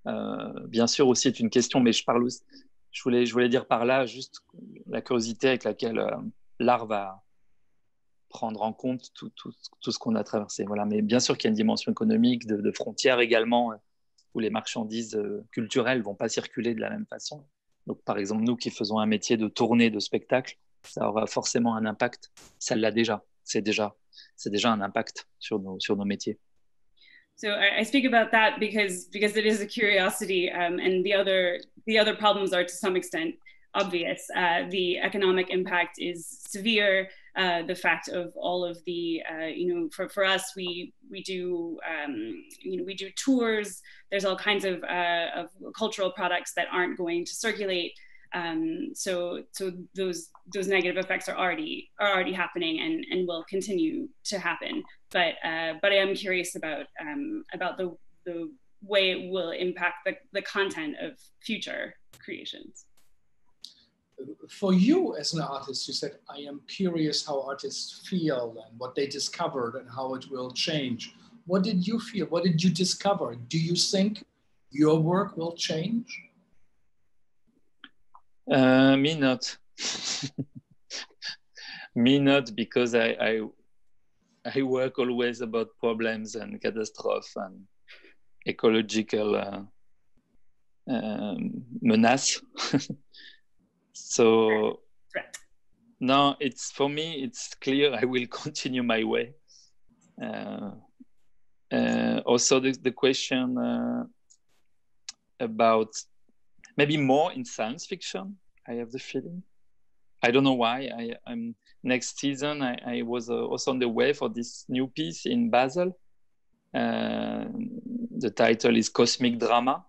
aussi est une question, mais je voulais dire par là juste la curiosité avec laquelle l'art va prendre en compte tout ce qu'on a traversé. Voilà. Mais bien sûr qu'il y a une dimension économique, de frontières également, où les marchandises culturelles ne vont pas circuler de la même façon. Donc, par exemple, nous qui faisons un métier de tournée de spectacle, ça aura forcément un impact. Ça l'a déjà. C'est déjà un impact sur nos métiers. So I speak about that because it is a curiosity, and the other problems are to some extent obvious. The economic impact is severe. The fact of all of the, for us, we do, we do tours. There's all kinds of cultural products that aren't going to circulate. So those negative effects are already happening and will continue to happen. But I am curious about the way it will impact the content of future creations. For you as an artist, you said, I am curious how artists feel and what they discovered and how it will change. What did you feel? What did you discover? Do you think your work will change? Me not. Me not, because I work always about problems and catastrophe and ecological menace. So no, it's, for me, it's clear I will continue my way. Also the question about maybe more in science fiction, I have the feeling. I don't know why. I'm next season. I was also on the way for this new piece in Basel. The title is Cosmic Drama.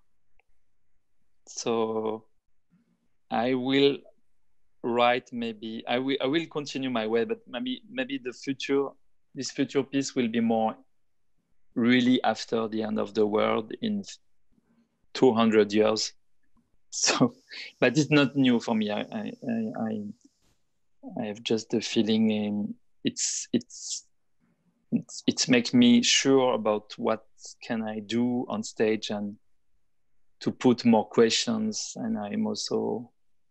So I will write. Maybe I will continue my way, but maybe this future piece will be more really after the end of the world in 200 years. So, but it's not new for me. I have just the feeling it's makes me sure about what can I do on stage and to put more questions. And I'm also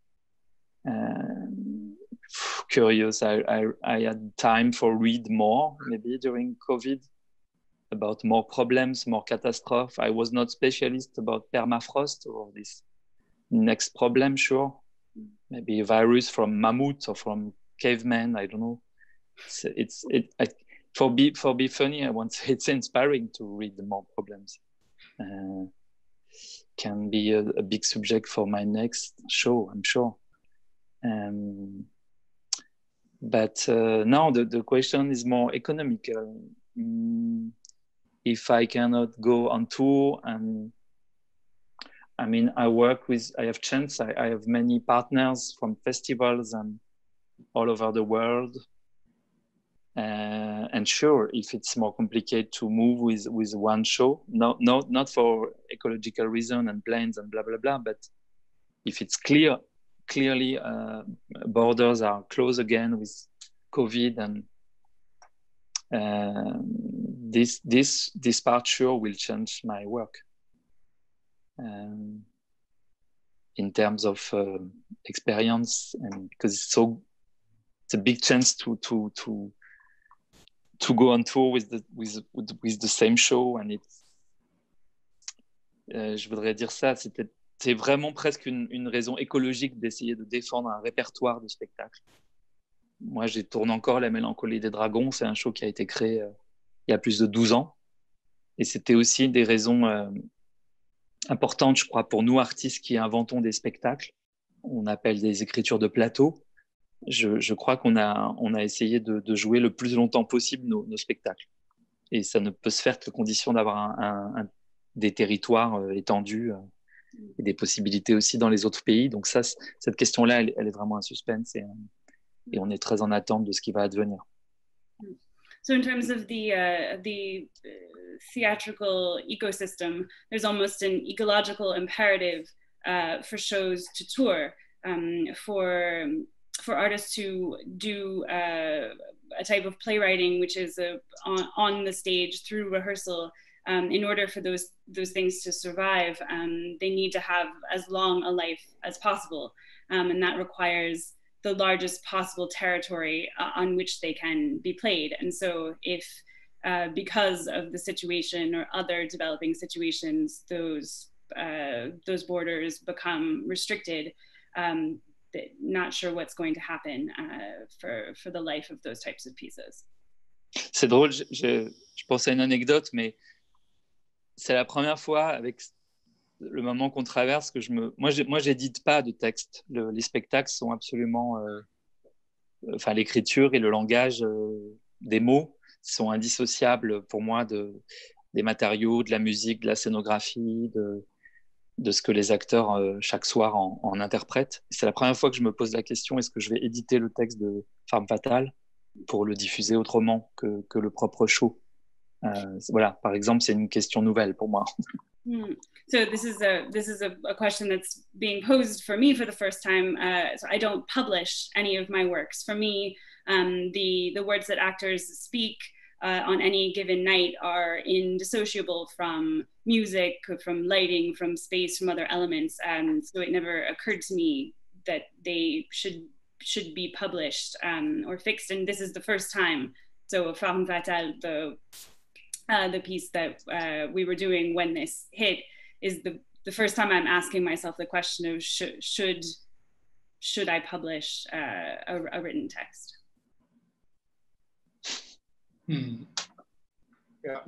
curious. I had time for read more, maybe during COVID, about more problems, more catastrophe. I was not specialist about permafrost or this next problem, sure. Maybe a virus from mammoth or from cavemen, I don't know. For be funny, I want to say it's inspiring to read more problems. Can be a big subject for my next show, I'm sure. But now the question is more economical. If I cannot go on tour, and I mean, I have chance. I have many partners from festivals and all over the world. And sure, if it's more complicated to move with one show, not for ecological reason and planes and blah blah blah, but if it's clearly borders are closed again with COVID, and this part sure will change my work. In terms of experience, and because it's a big chance to go on tour with the same show, and it's je voudrais dire ça, c'est vraiment presque une raison écologique d'essayer de défendre un répertoire de spectacles. Moi, je tourne encore La Mélancolie des Dragons, c'est un show qui a été créé il y a plus de 12 ans, et c'était aussi des raisons importante, je crois, pour nous artistes qui inventons des spectacles. On appelle des écritures de plateau. Je crois qu'on a essayé de jouer le plus longtemps possible nos spectacles. Et ça ne peut se faire qu'à condition d'avoir des territoires étendus et des possibilités aussi dans les autres pays. Donc ça, cette question-là, elle est vraiment un suspense, et on est très en attente de ce qui va advenir. So in terms of the theatrical ecosystem, there's almost an ecological imperative for shows to tour, for artists to do a type of playwriting which is on the stage through rehearsal. In order for those things to survive, they need to have as long a life as possible, and that requires the largest possible territory on which they can be played. And so if because of the situation or other developing situations, those borders become restricted, not sure what's going to happen for the life of those types of pieces. C'est drôle, je pense à une anecdote, mais c'est la première fois avec le moment qu'on traverse que moi, j'édite pas de texte. Les spectacles sont absolument, enfin, l'écriture et le langage des mots sont indissociables pour moi des matériaux, de la musique, de la scénographie, de ce que les acteurs chaque soir en interprètent. C'est la première fois que je me pose la question, est-ce que je vais éditer le texte de Femme Fatale pour le diffuser autrement que le propre show? Voilà, par exemple, c'est une question nouvelle pour moi. So this is a question that's being posed for me for the first time. So I don't publish any of my works. For me, the words that actors speak on any given night are indissociable from music, from lighting, from space, from other elements. And so it never occurred to me that they should be published or fixed. And this is the first time. So Femme Fatale, the piece that we were doing when this hit, is the first time I'm asking myself the question of should I publish a written text? Yeah.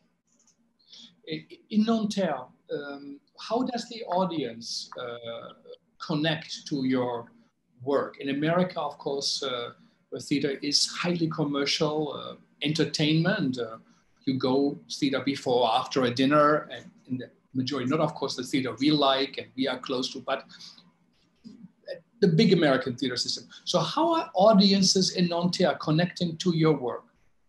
In Nanterre, how does the audience connect to your work? In America, of course, the theater is highly commercial entertainment. You go theater before or after a dinner, and in the majority, not of course the theater we like and we are close to, but the big American theater system. So how are audiences in Nanterre connecting to your work?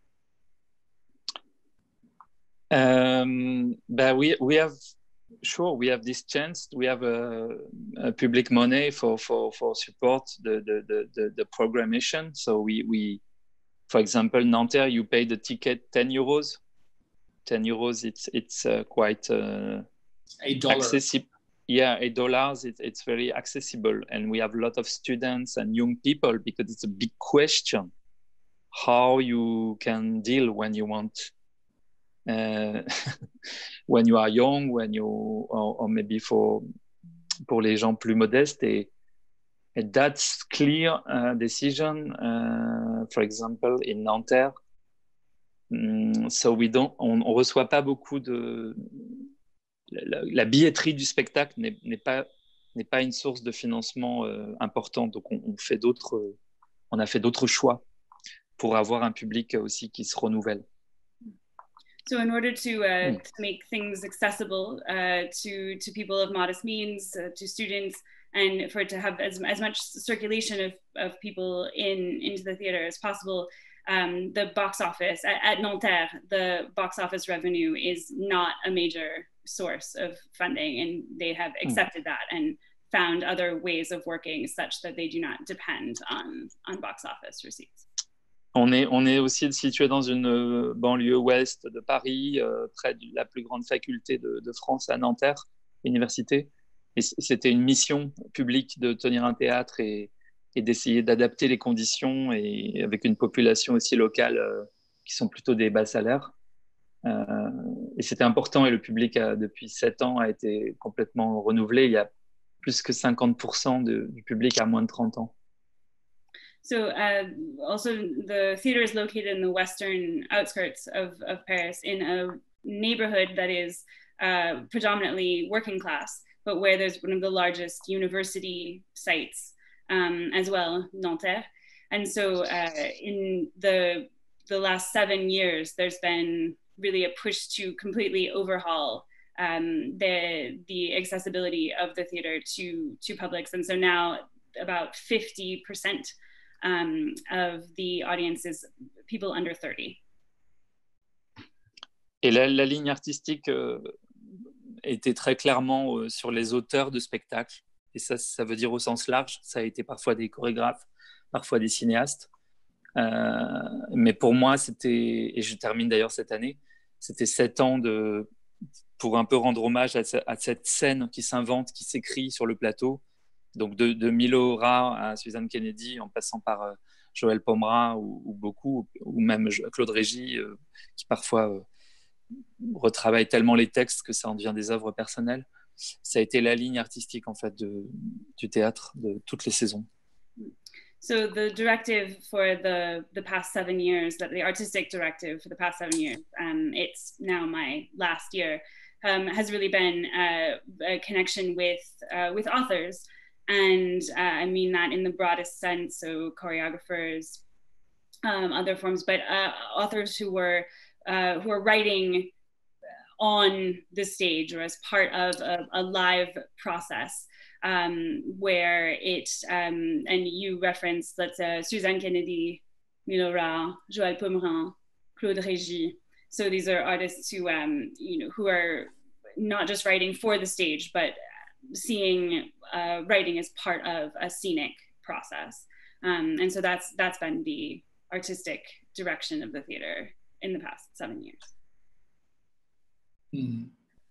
We have this chance. We have a public money for support the programmation. So we for example, Nanterre, you pay the ticket 10 euros. 10 euros, it's quite $8. accessible. Yeah, $8. It's very accessible, and we have a lot of students and young people because it's a big question how you can deal when you want. When you are young, or maybe pour les gens plus modestes, and that's clear decision. For example, in Nanterre, so on reçoit pas beaucoup de la billetterie du spectacle n'est pas une source de financement importante. Donc on a fait d'autres choix pour avoir un public aussi qui se renouvelle. So in order to make things accessible to people of modest means, to students, and for it to have as much circulation of people into the theater as possible, the box office at Nanterre, the box office revenue is not a major source of funding, and they have accepted that and found other ways of working such that they do not depend on box office receipts. On est aussi situé dans une banlieue ouest de Paris, près de la plus grande faculté de France à Nanterre, université. Et c'était une mission publique de tenir un théâtre et d'essayer d'adapter les conditions, et avec une population aussi locale qui sont plutôt des bas salaires. Et c'était important, et le public depuis 7 ans a été complètement renouvelé. Il y a plus que 50% du public à moins de 30 ans. So also the theater is located in the western outskirts of Paris, in a neighborhood that is predominantly working class, but where there's one of the largest university sites as well, Nanterre. And so in the last 7 years, there's been really a push to completely overhaul the accessibility of the theater to publics. And so now about 50% of the audience is people under 30. Et la ligne artistique était très clairement sur les auteurs de spectacles. Et ça veut dire au sens large. Ça a été parfois des chorégraphes, parfois des cinéastes. Mais pour moi, c'était, et je termine d'ailleurs cette année, c'était 7 ans pour un peu rendre hommage à cette scène qui s'invente, qui s'écrit sur le plateau. Donc de Milo Rat à Suzanne Kennedy, en passant par Joël Pomera ou même Claude Régis, qui parfois retravaille tellement les textes que ça en devient des œuvres personnelles. Ça a été la ligne artistique en fait du théâtre de toutes les saisons. So the directive for the past 7 years, the artistic directive for the past 7 years, it's now my last year, has really been a connection with authors. And I mean that in the broadest sense, so choreographers, other forms, but authors who are writing on the stage or as part of a live process, where it, and you referenced, let's say, Suzanne Kennedy, Milo Rau, Joël Pomeran, Claude Régis. So these are artists who, who are not just writing for the stage, but seeing writing as part of a scenic process. And so that's been the artistic direction of the theater in the past 7 years. Hmm.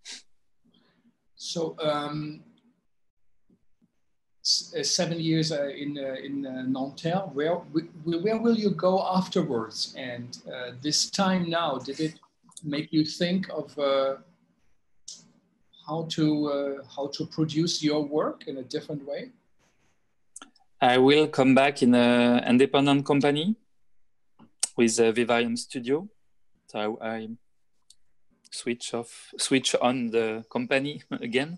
So 7 years in Nanterre. Where will you go afterwards? And this time now, did it make you think of how to produce your work in a different way? I will come back in an independent company with Vivarium Studio. So I switch on the company again,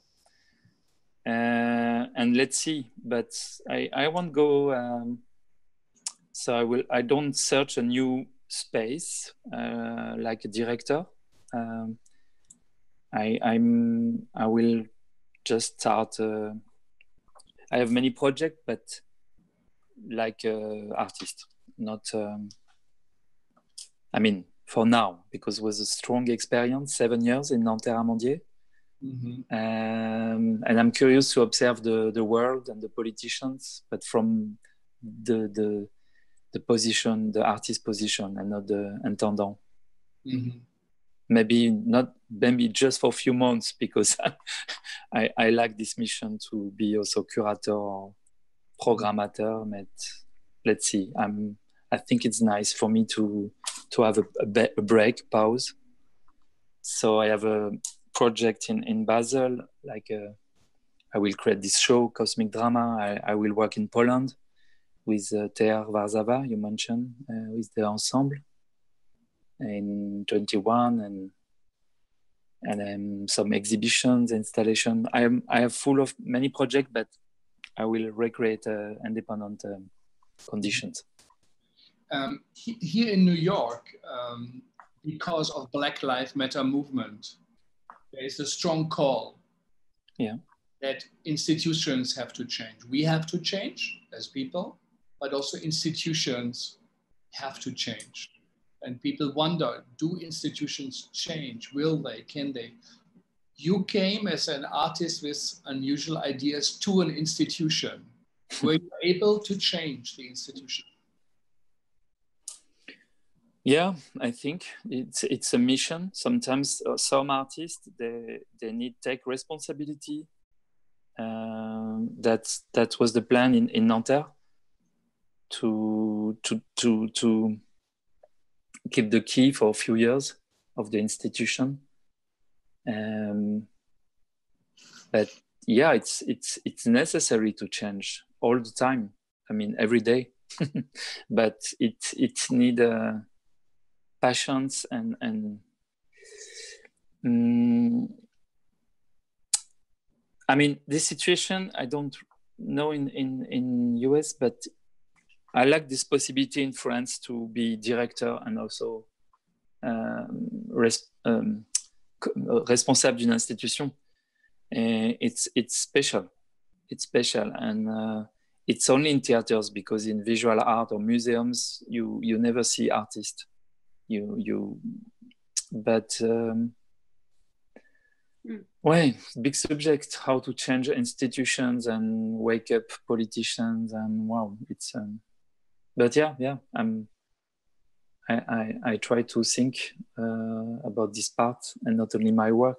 and let's see. But I won't go. So I don't search a new space like a director. I will just start. I have many projects, but like artist, not. I mean, for now, because it was a strong experience, 7 years in Nanterre-Amandier. Mm-hmm. And I'm curious to observe the world and the politicians, but from the position, the artist position, and not the intendant. Mm-hmm. Maybe just for a few months, because I like this mission to be also curator or programmateur, but let's see. I think it's nice for me to have a break, pause. So I have a project in Basel, like I will create this show, Cosmic Drama. I will work in Poland with TR Warszawa, you mentioned, with the ensemble in 21, and some exhibitions, installation. I have full of many projects, but I will recreate independent conditions. Here in New York, because of Black Lives Matter movement, there is a strong call that institutions have to change. We have to change as people, but also institutions have to change. And people wonder, do institutions change? Will they? Can they? You came as an artist with unusual ideas to an institution. Were you able to change the institution? Yeah, I think it's a mission. Sometimes some artists they need to take responsibility. That was the plan in Nanterre, to keep the key for a few years of the institution. But yeah, it's necessary to change all the time. I mean, every day. But it need passions and I mean, this situation, I don't know in US, but I like this possibility in France to be director and also responsable d'une institution. It's special. It's special, and it's only in theaters, because in visual art or museums you never see artists. But well, big subject, how to change institutions and wake up politicians, and wow, it's but yeah, I try to think about this part and not only my work.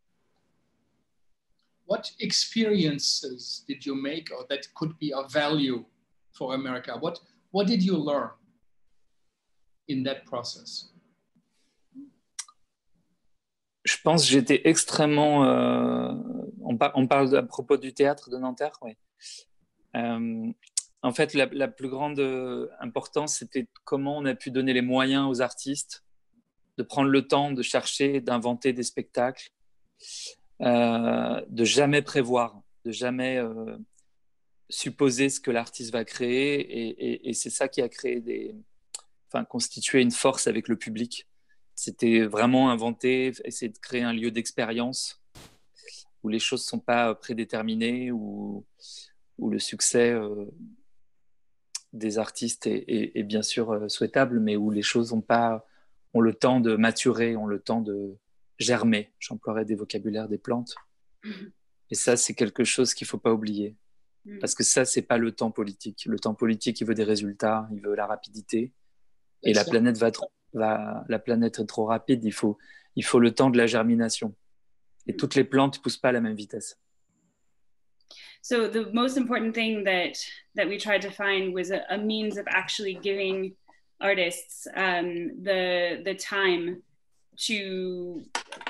What experiences did you make, or that could be of value for America? What did you learn in that process? Je pense que j'étais extrêmement... on parle à propos du théâtre de Nanterre, oui. En fait, la plus grande importance, c'était comment on a pu donner les moyens aux artistes de prendre le temps de chercher, d'inventer des spectacles. de jamais prévoir, de jamais supposer ce que l'artiste va créer, et c'est ça qui a constitué une force avec le public. C'était vraiment inventer, essayer de créer un lieu d'expérience où les choses ne sont pas prédéterminées, où le succès des artistes est bien sûr souhaitable, mais où les choses ont le temps de maturer, ont le temps de germer. J'emploierais des vocabulaires des plantes. Et ça, c'est quelque chose qu'il ne faut pas oublier. Parce que ça, ce n'est pas le temps politique. Le temps politique, il veut des résultats, il veut la rapidité. Et la planète la planète est trop rapide, il faut le temps de la germination. Et toutes les plantes ne poussent pas à la même vitesse. So the most important thing that we tried to find was a means of actually giving artists the time to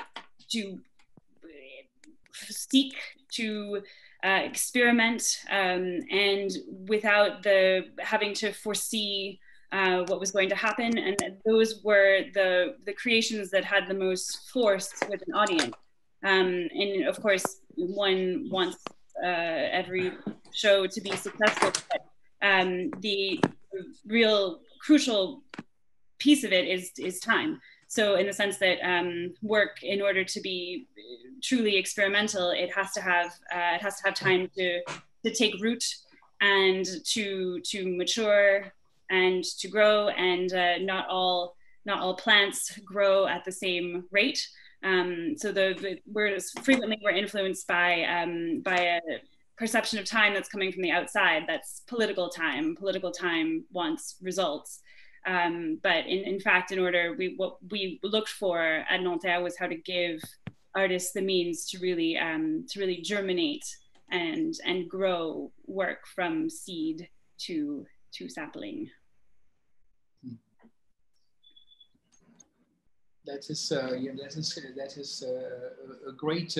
seek, to experiment, and without having to foresee what was going to happen. And those were the creations that had the most force with an audience. And of course, one wants every show to be successful, but the real crucial piece of it is time. So in the sense that work, in order to be truly experimental, it has to have time to take root and to mature and to grow, and not all plants grow at the same rate. So we're influenced by a perception of time that's coming from the outside. That's political time. Political time wants results. But in fact, what we looked for at Nanterre was how to give artists the means to really germinate and grow work from seed to sapling. That is a great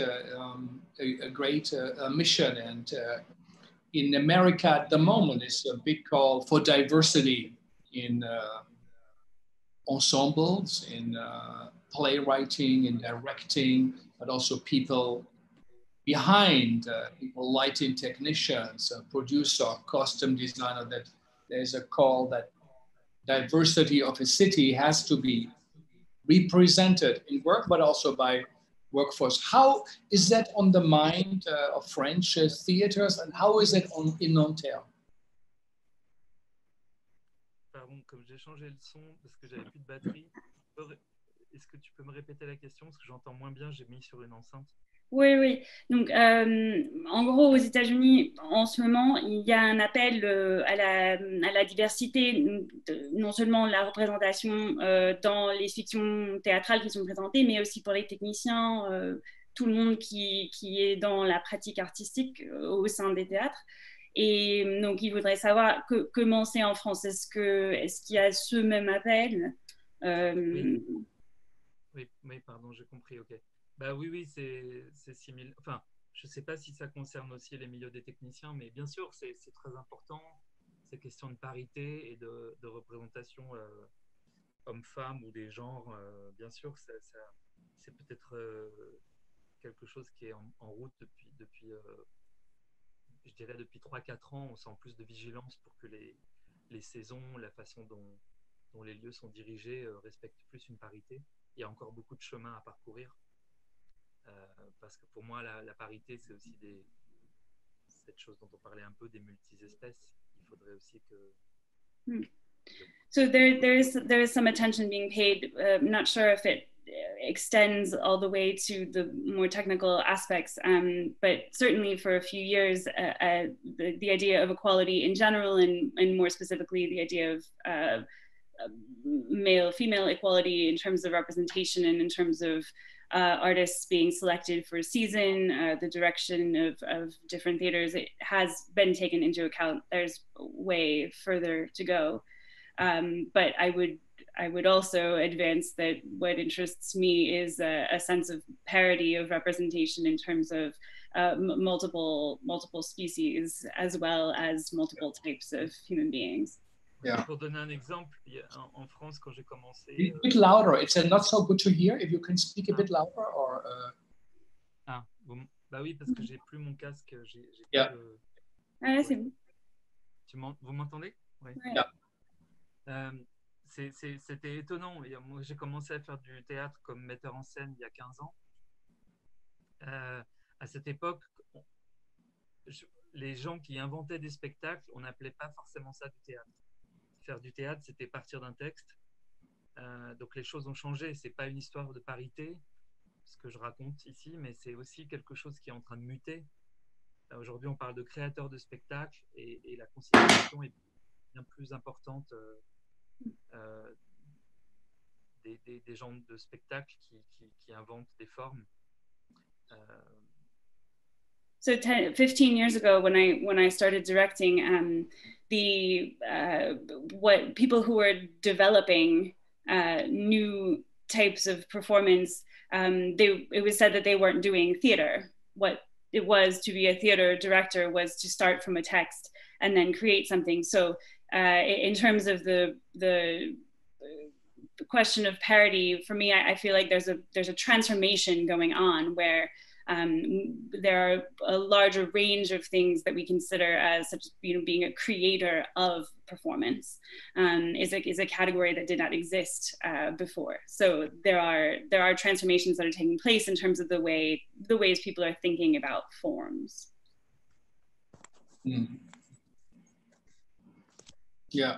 mission, and in America at the moment is a big call for diversity in ensembles, in playwriting, in directing, but also people behind, people, lighting technicians, producer, costume designer. That there's a call that diversity of a city has to be represented in work, but also by workforce. How is that on the mind of French theaters, and how is it in Nanterre? Pardon, comme j'ai changé le son parce que j'avais plus de batterie, est-ce que tu peux me répéter la question parce que j'entends moins bien, j'ai mis sur une enceinte. Oui. Donc, en gros, aux États-Unis, en ce moment, il y a un appel à la diversité, non seulement la représentation dans les fictions théâtrales qui sont présentées, mais aussi pour les techniciens, tout le monde qui est dans la pratique artistique au sein des théâtres. Et donc, il voudrait savoir comment c'est en France. Est-ce qu'il y a ce même appel? Oui, pardon, j'ai compris, ok. Bah oui, c'est similaire. Enfin, je ne sais pas si ça concerne aussi les milieux des techniciens, mais bien sûr, c'est très important. Ces questions de parité et de représentation homme-femme ou des genres, bien sûr, c'est peut-être quelque chose qui est en route depuis je dirais depuis 3-4 ans. On sent plus de vigilance pour que les saisons, la façon dont les lieux sont dirigés respectent plus une parité. Il y a encore beaucoup de chemin à parcourir. Parce que pour moi, la parité, c'est aussi cette chose dont on parlait un peu, des multi-espèces. Il faudrait aussi que... So there is some attention being paid. I'm not sure if it extends all the way to the more technical aspects, but certainly for a few years, the idea of equality in general, and more specifically the idea of male-female equality in terms of representation and in terms of artists being selected for a season, the direction of different theaters, it has been taken into account. There's way further to go. But I would also advance that what interests me is a sense of parity of representation in terms of multiple species as well as multiple types of human beings. Yeah. Pour donner un exemple, en France, quand j'ai commencé... A bit louder. It's not so good to hear. If you can speak a bit louder, or... Bah oui, parce que j'ai plus mon casque. J'ai Yeah. plus le... Ah, là, c'est bon. Vous m'entendez? Oui. Ouais. C'était étonnant. Moi, j'ai commencé à faire du théâtre comme metteur en scène il y a 15 ans. À cette époque, les gens qui inventaient des spectacles, on n'appelait pas forcément ça du théâtre. Faire du théâtre, c'était partir d'un texte. Donc les choses ont changé. C'est pas une histoire de parité, ce que je raconte ici, mais c'est aussi quelque chose qui est en train de muter. Aujourd'hui, on parle de créateurs de spectacles et la considération est bien plus importante des gens de spectacle qui inventent des formes. So 15 years ago, when I started directing, what people who were developing new types of performance, it was said that they weren't doing theater. What it was to be a theater director was to start from a text and then create something. So in terms of the question of parody, for me, I feel like there's a transformation going on where there are a larger range of things that we consider as such, being a creator of performance is a category that did not exist before. So there are transformations that are taking place in terms of the ways people are thinking about forms. Mm. Yeah.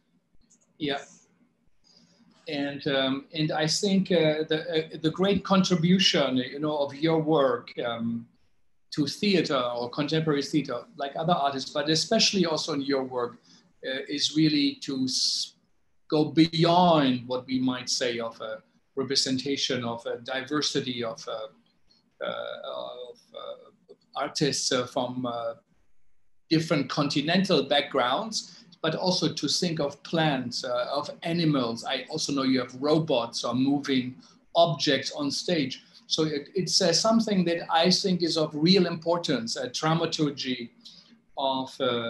And I think the great contribution, of your work to theater or contemporary theater, like other artists, but especially also in your work, is really to go beyond what we might say of a representation of a diversity of artists from different continental backgrounds, but also to think of plants, of animals. I also know you have robots or moving objects on stage. So it's something that I think is of real importance, a dramaturgy of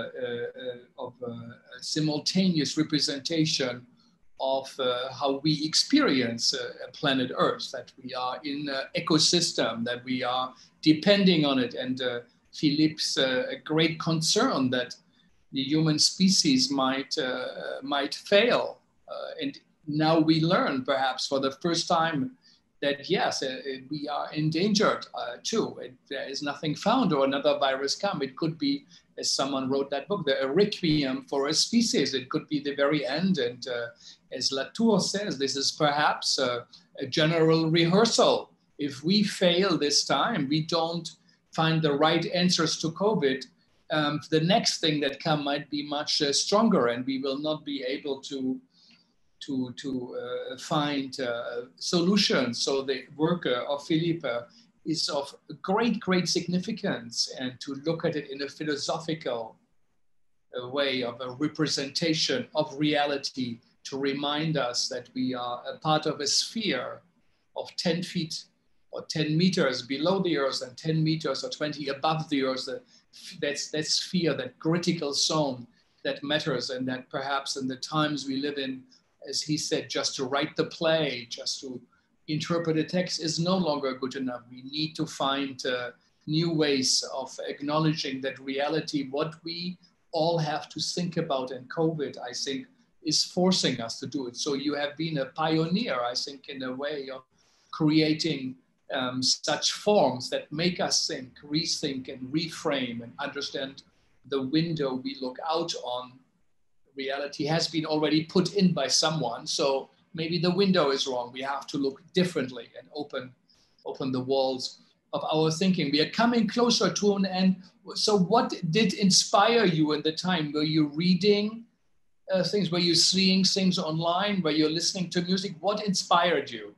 simultaneous representation of how we experience planet Earth, that we are in an ecosystem, that we are depending on it. And Philippe's a great concern that the human species might fail. And now we learn, perhaps for the first time, that yes, we are endangered too. There is nothing found or another virus come. It could be, as someone wrote that book, a requiem for a species. It could be the very end. And as Latour says, this is perhaps a general rehearsal. If we fail this time, we don't find the right answers to COVID, the next thing that come might be much stronger, and we will not be able to find solutions. So the work of Philippe is of great significance, and to look at it in a philosophical way of a representation of reality, to remind us that we are a part of a sphere of 10 feet or 10 meters below the Earth and 10 meters or 20 above the Earth. That sphere, that critical zone that matters, and that perhaps in the times we live in, as he said, just to write the play, just to interpret a text is no longer good enough. We need to find new ways of acknowledging that reality, what we all have to think about, and COVID, I think, is forcing us to do it. So you have been a pioneer, I think, in a way of creating such forms that make us think, rethink, and reframe, and understand the window we look out on. Reality has been already put in by someone, so maybe the window is wrong. We have to look differently and open the walls of our thinking. We are coming closer to an end. So what did inspire you in the time? Were you reading things? Were you seeing things online? Were you listening to music? What inspired you?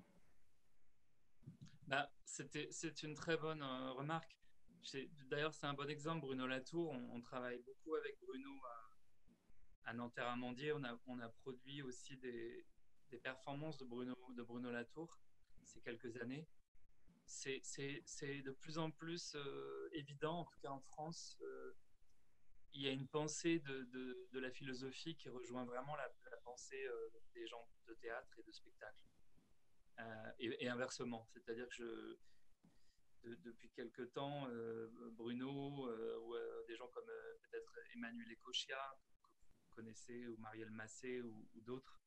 C'est une très bonne remarque. D'ailleurs, c'est un bon exemple, Bruno Latour. On travaille beaucoup avec Bruno à Nanterre-Amandier. On a produit aussi des performances de Bruno Latour ces quelques années. C'est de plus en plus évident, en tout cas en France. Il y a une pensée de la philosophie qui rejoint vraiment la pensée des gens de théâtre et de spectacle. Et inversement, c'est-à-dire que depuis quelque temps, Bruno, ou des gens comme peut-être Emmanuel Ecochia, que vous connaissez, ou Marielle Massé, ou d'autres,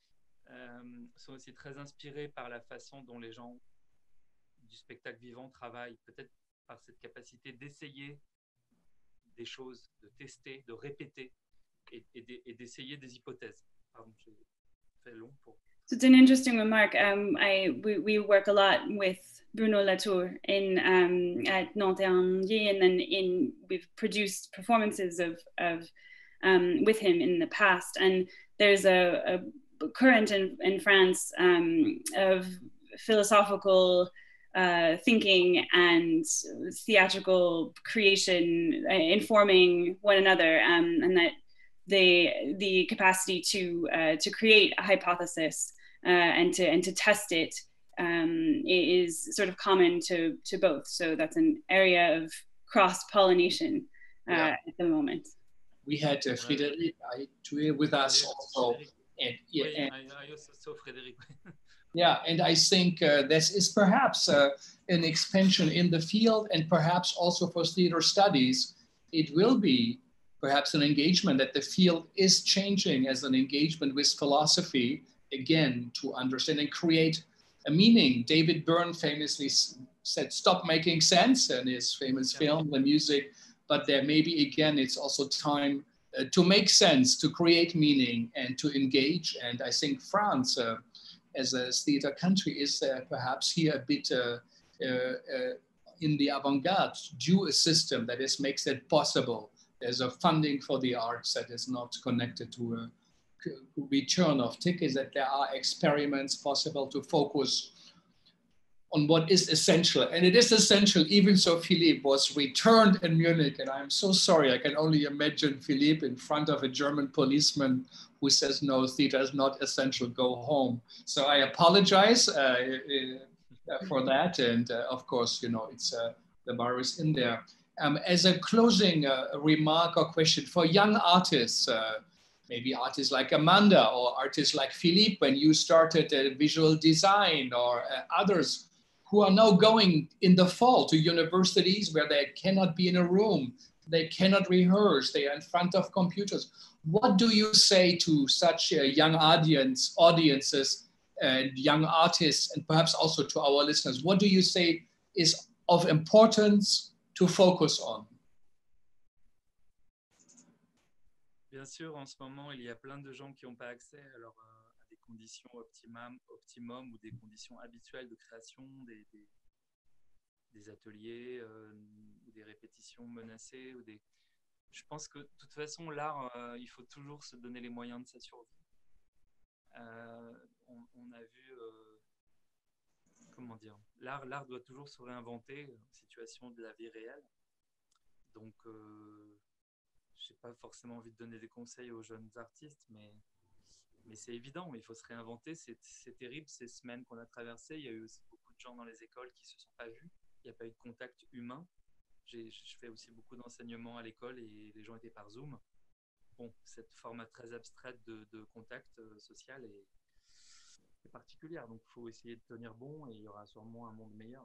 sont aussi très inspirés par la façon dont les gens du spectacle vivant travaillent, peut-être par cette capacité d'essayer des choses, de tester, de répéter et d'essayer des hypothèses. Pardon, j'ai fait long pour... So it's an interesting remark. We work a lot with Bruno Latour in at Nantes and then we've produced performances of with him in the past. And there's a current in France of philosophical thinking and theatrical creation informing one another, and that the capacity to create a hypothesis and to test it is sort of common to both. So that's an area of cross-pollination at the moment. We had Frédéric with us also. And I also saw Frédéric. Yeah, and I think this is perhaps an expansion in the field, and perhaps also for theater studies, it will be perhaps an engagement that the field is changing as an engagement with philosophy, again, to understand and create a meaning. David Byrne famously said, stop making sense in his famous film, The Music, but there maybe, again, it's also time to make sense, to create meaning and to engage. And I think France, as a theater country, is perhaps here a bit in the avant-garde, due a system that makes it possible. There's a funding for the arts that is not connected to a return of tickets, that there are experiments possible to focus on what is essential. And it is essential, even so Philippe was returned in Munich, and I'm so sorry, I can only imagine Philippe in front of a German policeman who says, no, theater is not essential, go home. So I apologize for that. And of course, you know, it's the virus in there. As a closing remark or question for young artists, maybe artists like Amanda or artists like Philippe, when you started visual design, or others who are now going in the fall to universities where they cannot be in a room, they cannot rehearse, they are in front of computers. What do you say to such young audiences and young artists, and perhaps also to our listeners? What do you say is of importance to focus on? Bien sûr, en ce moment, il y a plein de gens qui n'ont pas accès à des conditions optimum ou des conditions habituelles de création, des ateliers ou des répétitions menacées. Je pense que de toute façon, l'art, il faut toujours se donner les moyens de sa survie. On a vu, comment dire, l'art doit toujours se réinventer en situation de la vie réelle. Donc, je n'ai pas forcément envie de donner des conseils aux jeunes artistes, mais c'est évident, il faut se réinventer. C'est terrible ces semaines qu'on a traversées. Il y a eu aussi beaucoup de gens dans les écoles qui ne se sont pas vus. Il n'y a pas eu de contact humain. Je fais aussi beaucoup d'enseignement à l'école et les gens étaient par Zoom. Bon, cette forme très abstraite de contact social est particulière. Donc, il faut essayer de tenir bon et il y aura sûrement un monde meilleur.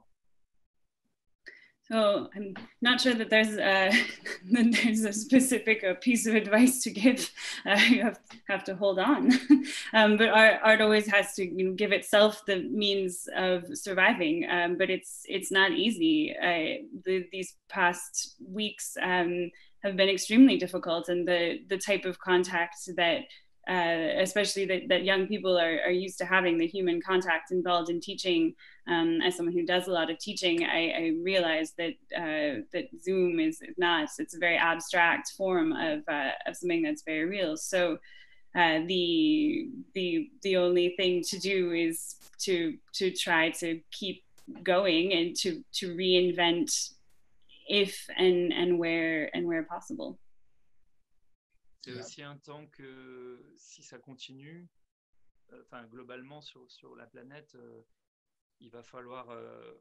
So I'm not sure that there's a specific piece of advice to give. You have to hold on. But art always has to give itself the means of surviving. But it's not easy. These past weeks have been extremely difficult, and the type of contact that especially that young people are used to having, the human contact involved in teaching. As someone who does a lot of teaching, I realize that Zoom is not, it's a very abstract form of something that's very real. So the only thing to do is to try to keep going and to reinvent if and where possible. C'est aussi un temps que si ça continue, globalement sur la planète, il va falloir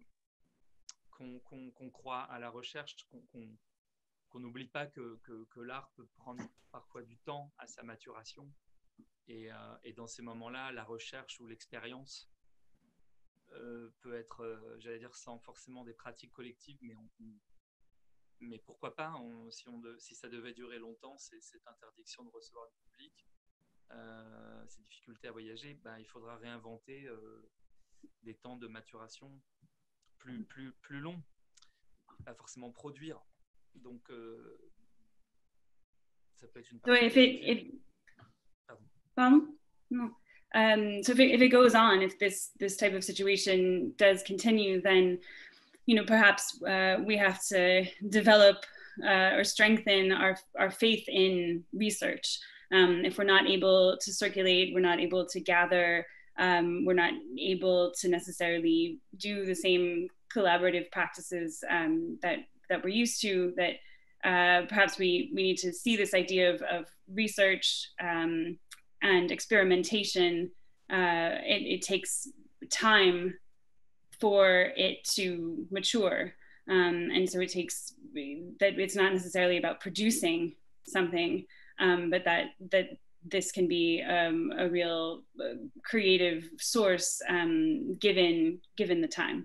qu'on croie à la recherche, qu'on n'oublie pas que l'art peut prendre parfois du temps à sa maturation. Et dans ces moments-là, la recherche ou l'expérience peut être, j'allais dire, sans forcément des pratiques collectives, mais pourquoi pas, si ça devait durer longtemps, cette interdiction de recevoir du public, ces difficultés à voyager, il faudra réinventer des temps de maturation plus longs, pas forcément produire. Donc, ça peut être une partie. Pardon? No. So if it goes on, if this type of situation does continue, then perhaps we have to develop or strengthen our faith in research. If we're not able to circulate, we're not able to gather, we're not able to necessarily do the same collaborative practices that we're used to, that perhaps we need to see this idea of research and experimentation. It takes time for it to mature, and so it takes that it's not necessarily about producing something, but that this can be a real creative source given the time.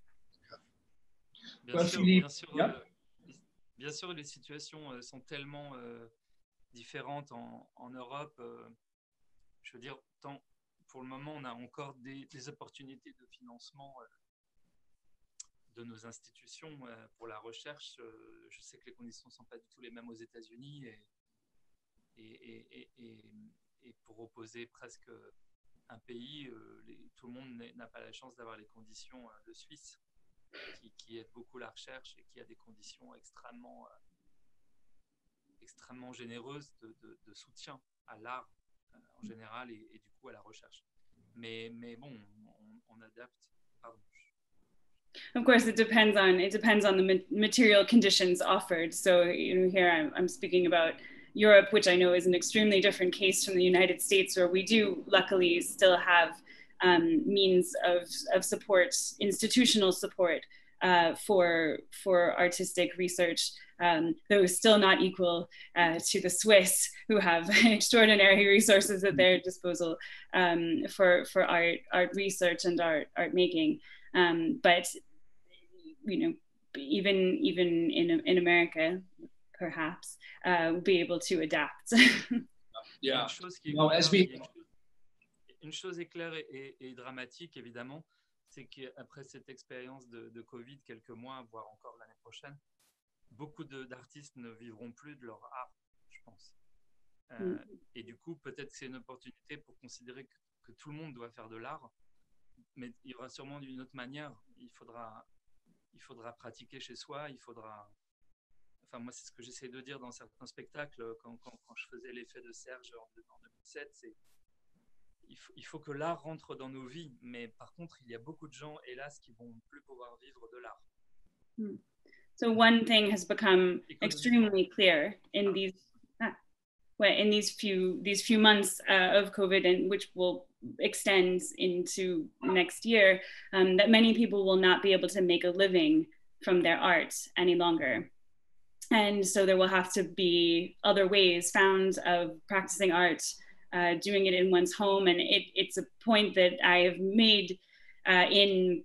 Bien sûr, les situations sont tellement différentes en Europe. Je veux dire, pour le moment, on a encore des opportunités de financement de nos institutions pour la recherche. Je sais que les conditions ne sont pas du tout les mêmes aux États-Unis et pour opposer presque un pays, tout le monde n'a pas la chance d'avoir les conditions de Suisse, qui aide beaucoup la recherche et qui a des conditions extrêmement généreuses de soutien à l'art en général et du coup à la recherche. Mais bon, on adapte. Pardon. Of course, it depends on the material conditions offered. So here I'm speaking about Europe, which I know is an extremely different case from the United States, where we do luckily still have means of support, institutional support for artistic research, though still not equal to the Swiss, who have extraordinary resources at their disposal for art research and art making. But even in America, perhaps we'll be able to adapt. Yeah. Une chose est claire et dramatique, évidemment, c'est qu'après cette expérience de Covid, quelques mois, voire encore l'année prochaine, beaucoup d'artistes ne vivront plus de leur art, je pense. Et du coup, peut-être que c'est une opportunité pour considérer que tout le monde doit faire de l'art, mais il y aura sûrement d'une autre manière. Il faudra pratiquer chez soi, Enfin, moi, c'est ce que j'essaie de dire dans certains spectacles, quand je faisais l'effet de Serge en 2007, c'est il faut que l'art rentre dans nos vies, mais par contre, il y a beaucoup de gens, hélas, qui vont plus pouvoir vivre de l'art. So one thing has become extremely clear in these few months of COVID, and which will extend into next year, that many people will not be able to make a living from their art any longer. And so there will have to be other ways found of practicing art, doing it in one's home. And it's a point that I have made in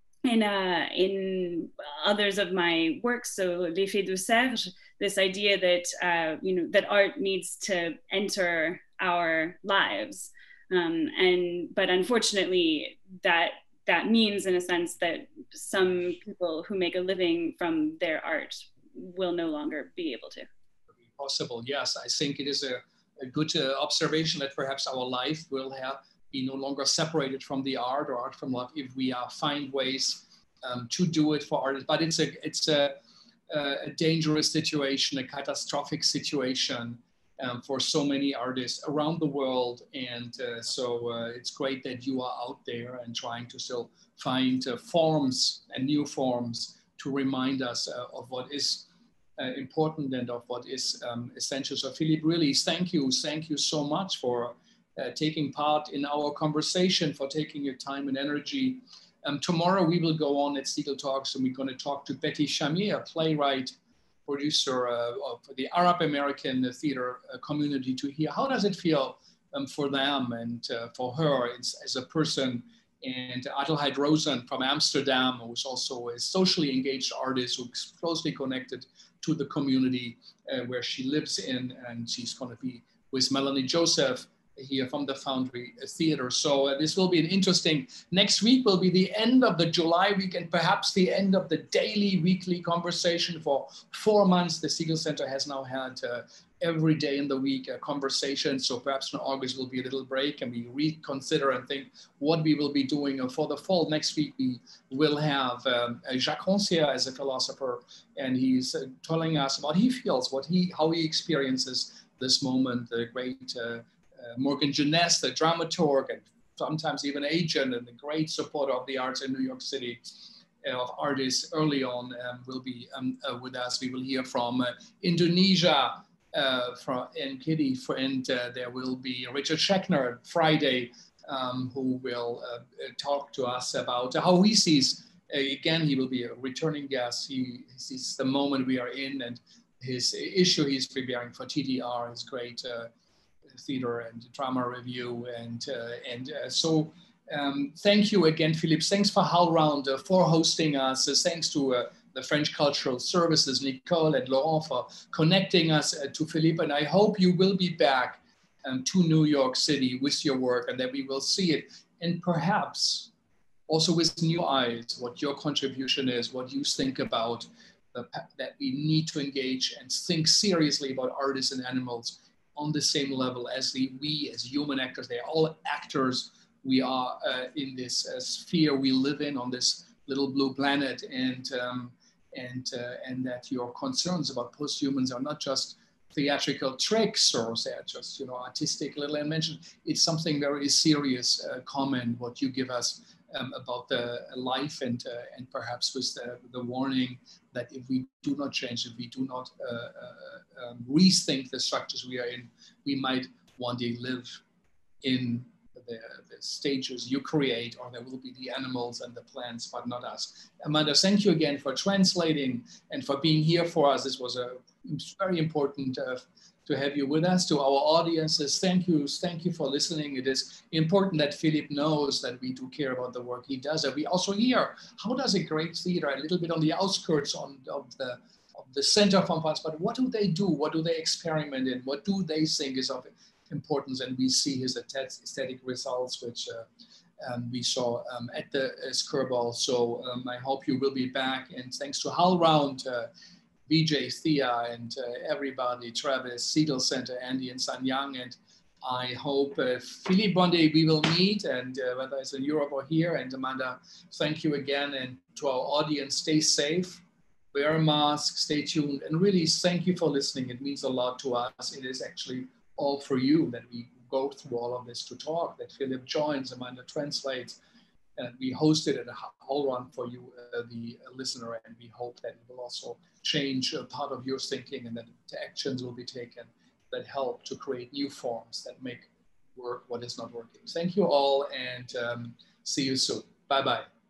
others of my works. So L'Effet de Serge, this idea that that art needs to enter our lives, but unfortunately that means, in a sense, that some people who make a living from their art will no longer be able to. Possible, yes. I think it is a good observation that perhaps our life will be no longer separated from the art or art from life if we find ways to do it for artists. But it's a dangerous situation, a catastrophic situation for so many artists around the world. And so it's great that you are out there and trying to still find forms and new forms to remind us of what is important and of what is essential. So Philippe, really, thank you so much for taking part in our conversation, for taking your time and energy. Tomorrow we will go on at Segal Talks, and we're going to talk to Betty Chamier, a playwright, producer of the Arab American theater community, to hear how does it feel for them and for her as a person and Adelheid Rosen from Amsterdam, who's also a socially engaged artist who's closely connected to the community where she lives in, and she's going to be with Melanie Joseph here from the Foundry Theater. So this will be an interesting, next week will be the end of the July week and perhaps the end of the daily weekly conversation for 4 months. The Siegel Center has now had every day in the week a conversation. So perhaps in August will be a little break and we reconsider and think what we will be doing for the fall. Next week we will have Jacques Rancière as a philosopher, and he's telling us about he feels, how he experiences this moment. The great Morgan Jeunesse, the dramaturg and sometimes even agent and the great supporter of the arts in New York City, of artists early on, will be with us. We will hear from Indonesia, and Kitty, and there will be Richard Schechner Friday, who will talk to us about how he sees, again, he will be a returning guest. He sees the moment we are in and his issue he's preparing for TDR, his great theater and drama review. So thank you again, Philippe. Thanks for HowlRound for hosting us. Thanks to the French Cultural Services, Nicole and Laurent, for connecting us to Philippe. And I hope you will be back to New York City with your work and that we will see it. And perhaps also with new eyes, what your contribution is, what you think about that we need to engage and think seriously about artists and animals on the same level as we as human actors. They are all actors. We are in this sphere we live in on this little blue planet, and that your concerns about posthumans are not just theatrical tricks or they're just artistic little invention. It's something very serious comment what you give us about the life, and perhaps with the warning that if we do not change, if we do not rethink the structures we are in, we might one day live in the stages you create, or there will be the animals and the plants, but not us. Amanda, thank you again for translating and for being here for us. This was very important to have you with us. To our audiences, thank you for listening. It is important that Philippe knows that we do care about the work he does. And we also hear, how does a great theater, a little bit on the outskirts of the center from France, but what do they do? What do they experiment in? What do they think is of importance? And we see his aesthetic results, which we saw at the Skirball. So I hope you will be back. And thanks to HowlRound, BJ, Thea, and everybody, Travis, Siegel Center, Andy, and Sanyang. And I hope Philippe one day we will meet, and whether it's in Europe or here. And Amanda, thank you again. And to our audience, stay safe, wear a mask, stay tuned, and really thank you for listening. It means a lot to us. It is actually all for you that we go through all of this to talk, that Philippe joins, Amanda translates, and we host it at a HowlRound for you, the listener, and we hope that it will also change part of your thinking and that actions will be taken that help to create new forms that make work what is not working. Thank you all, and see you soon. Bye-bye.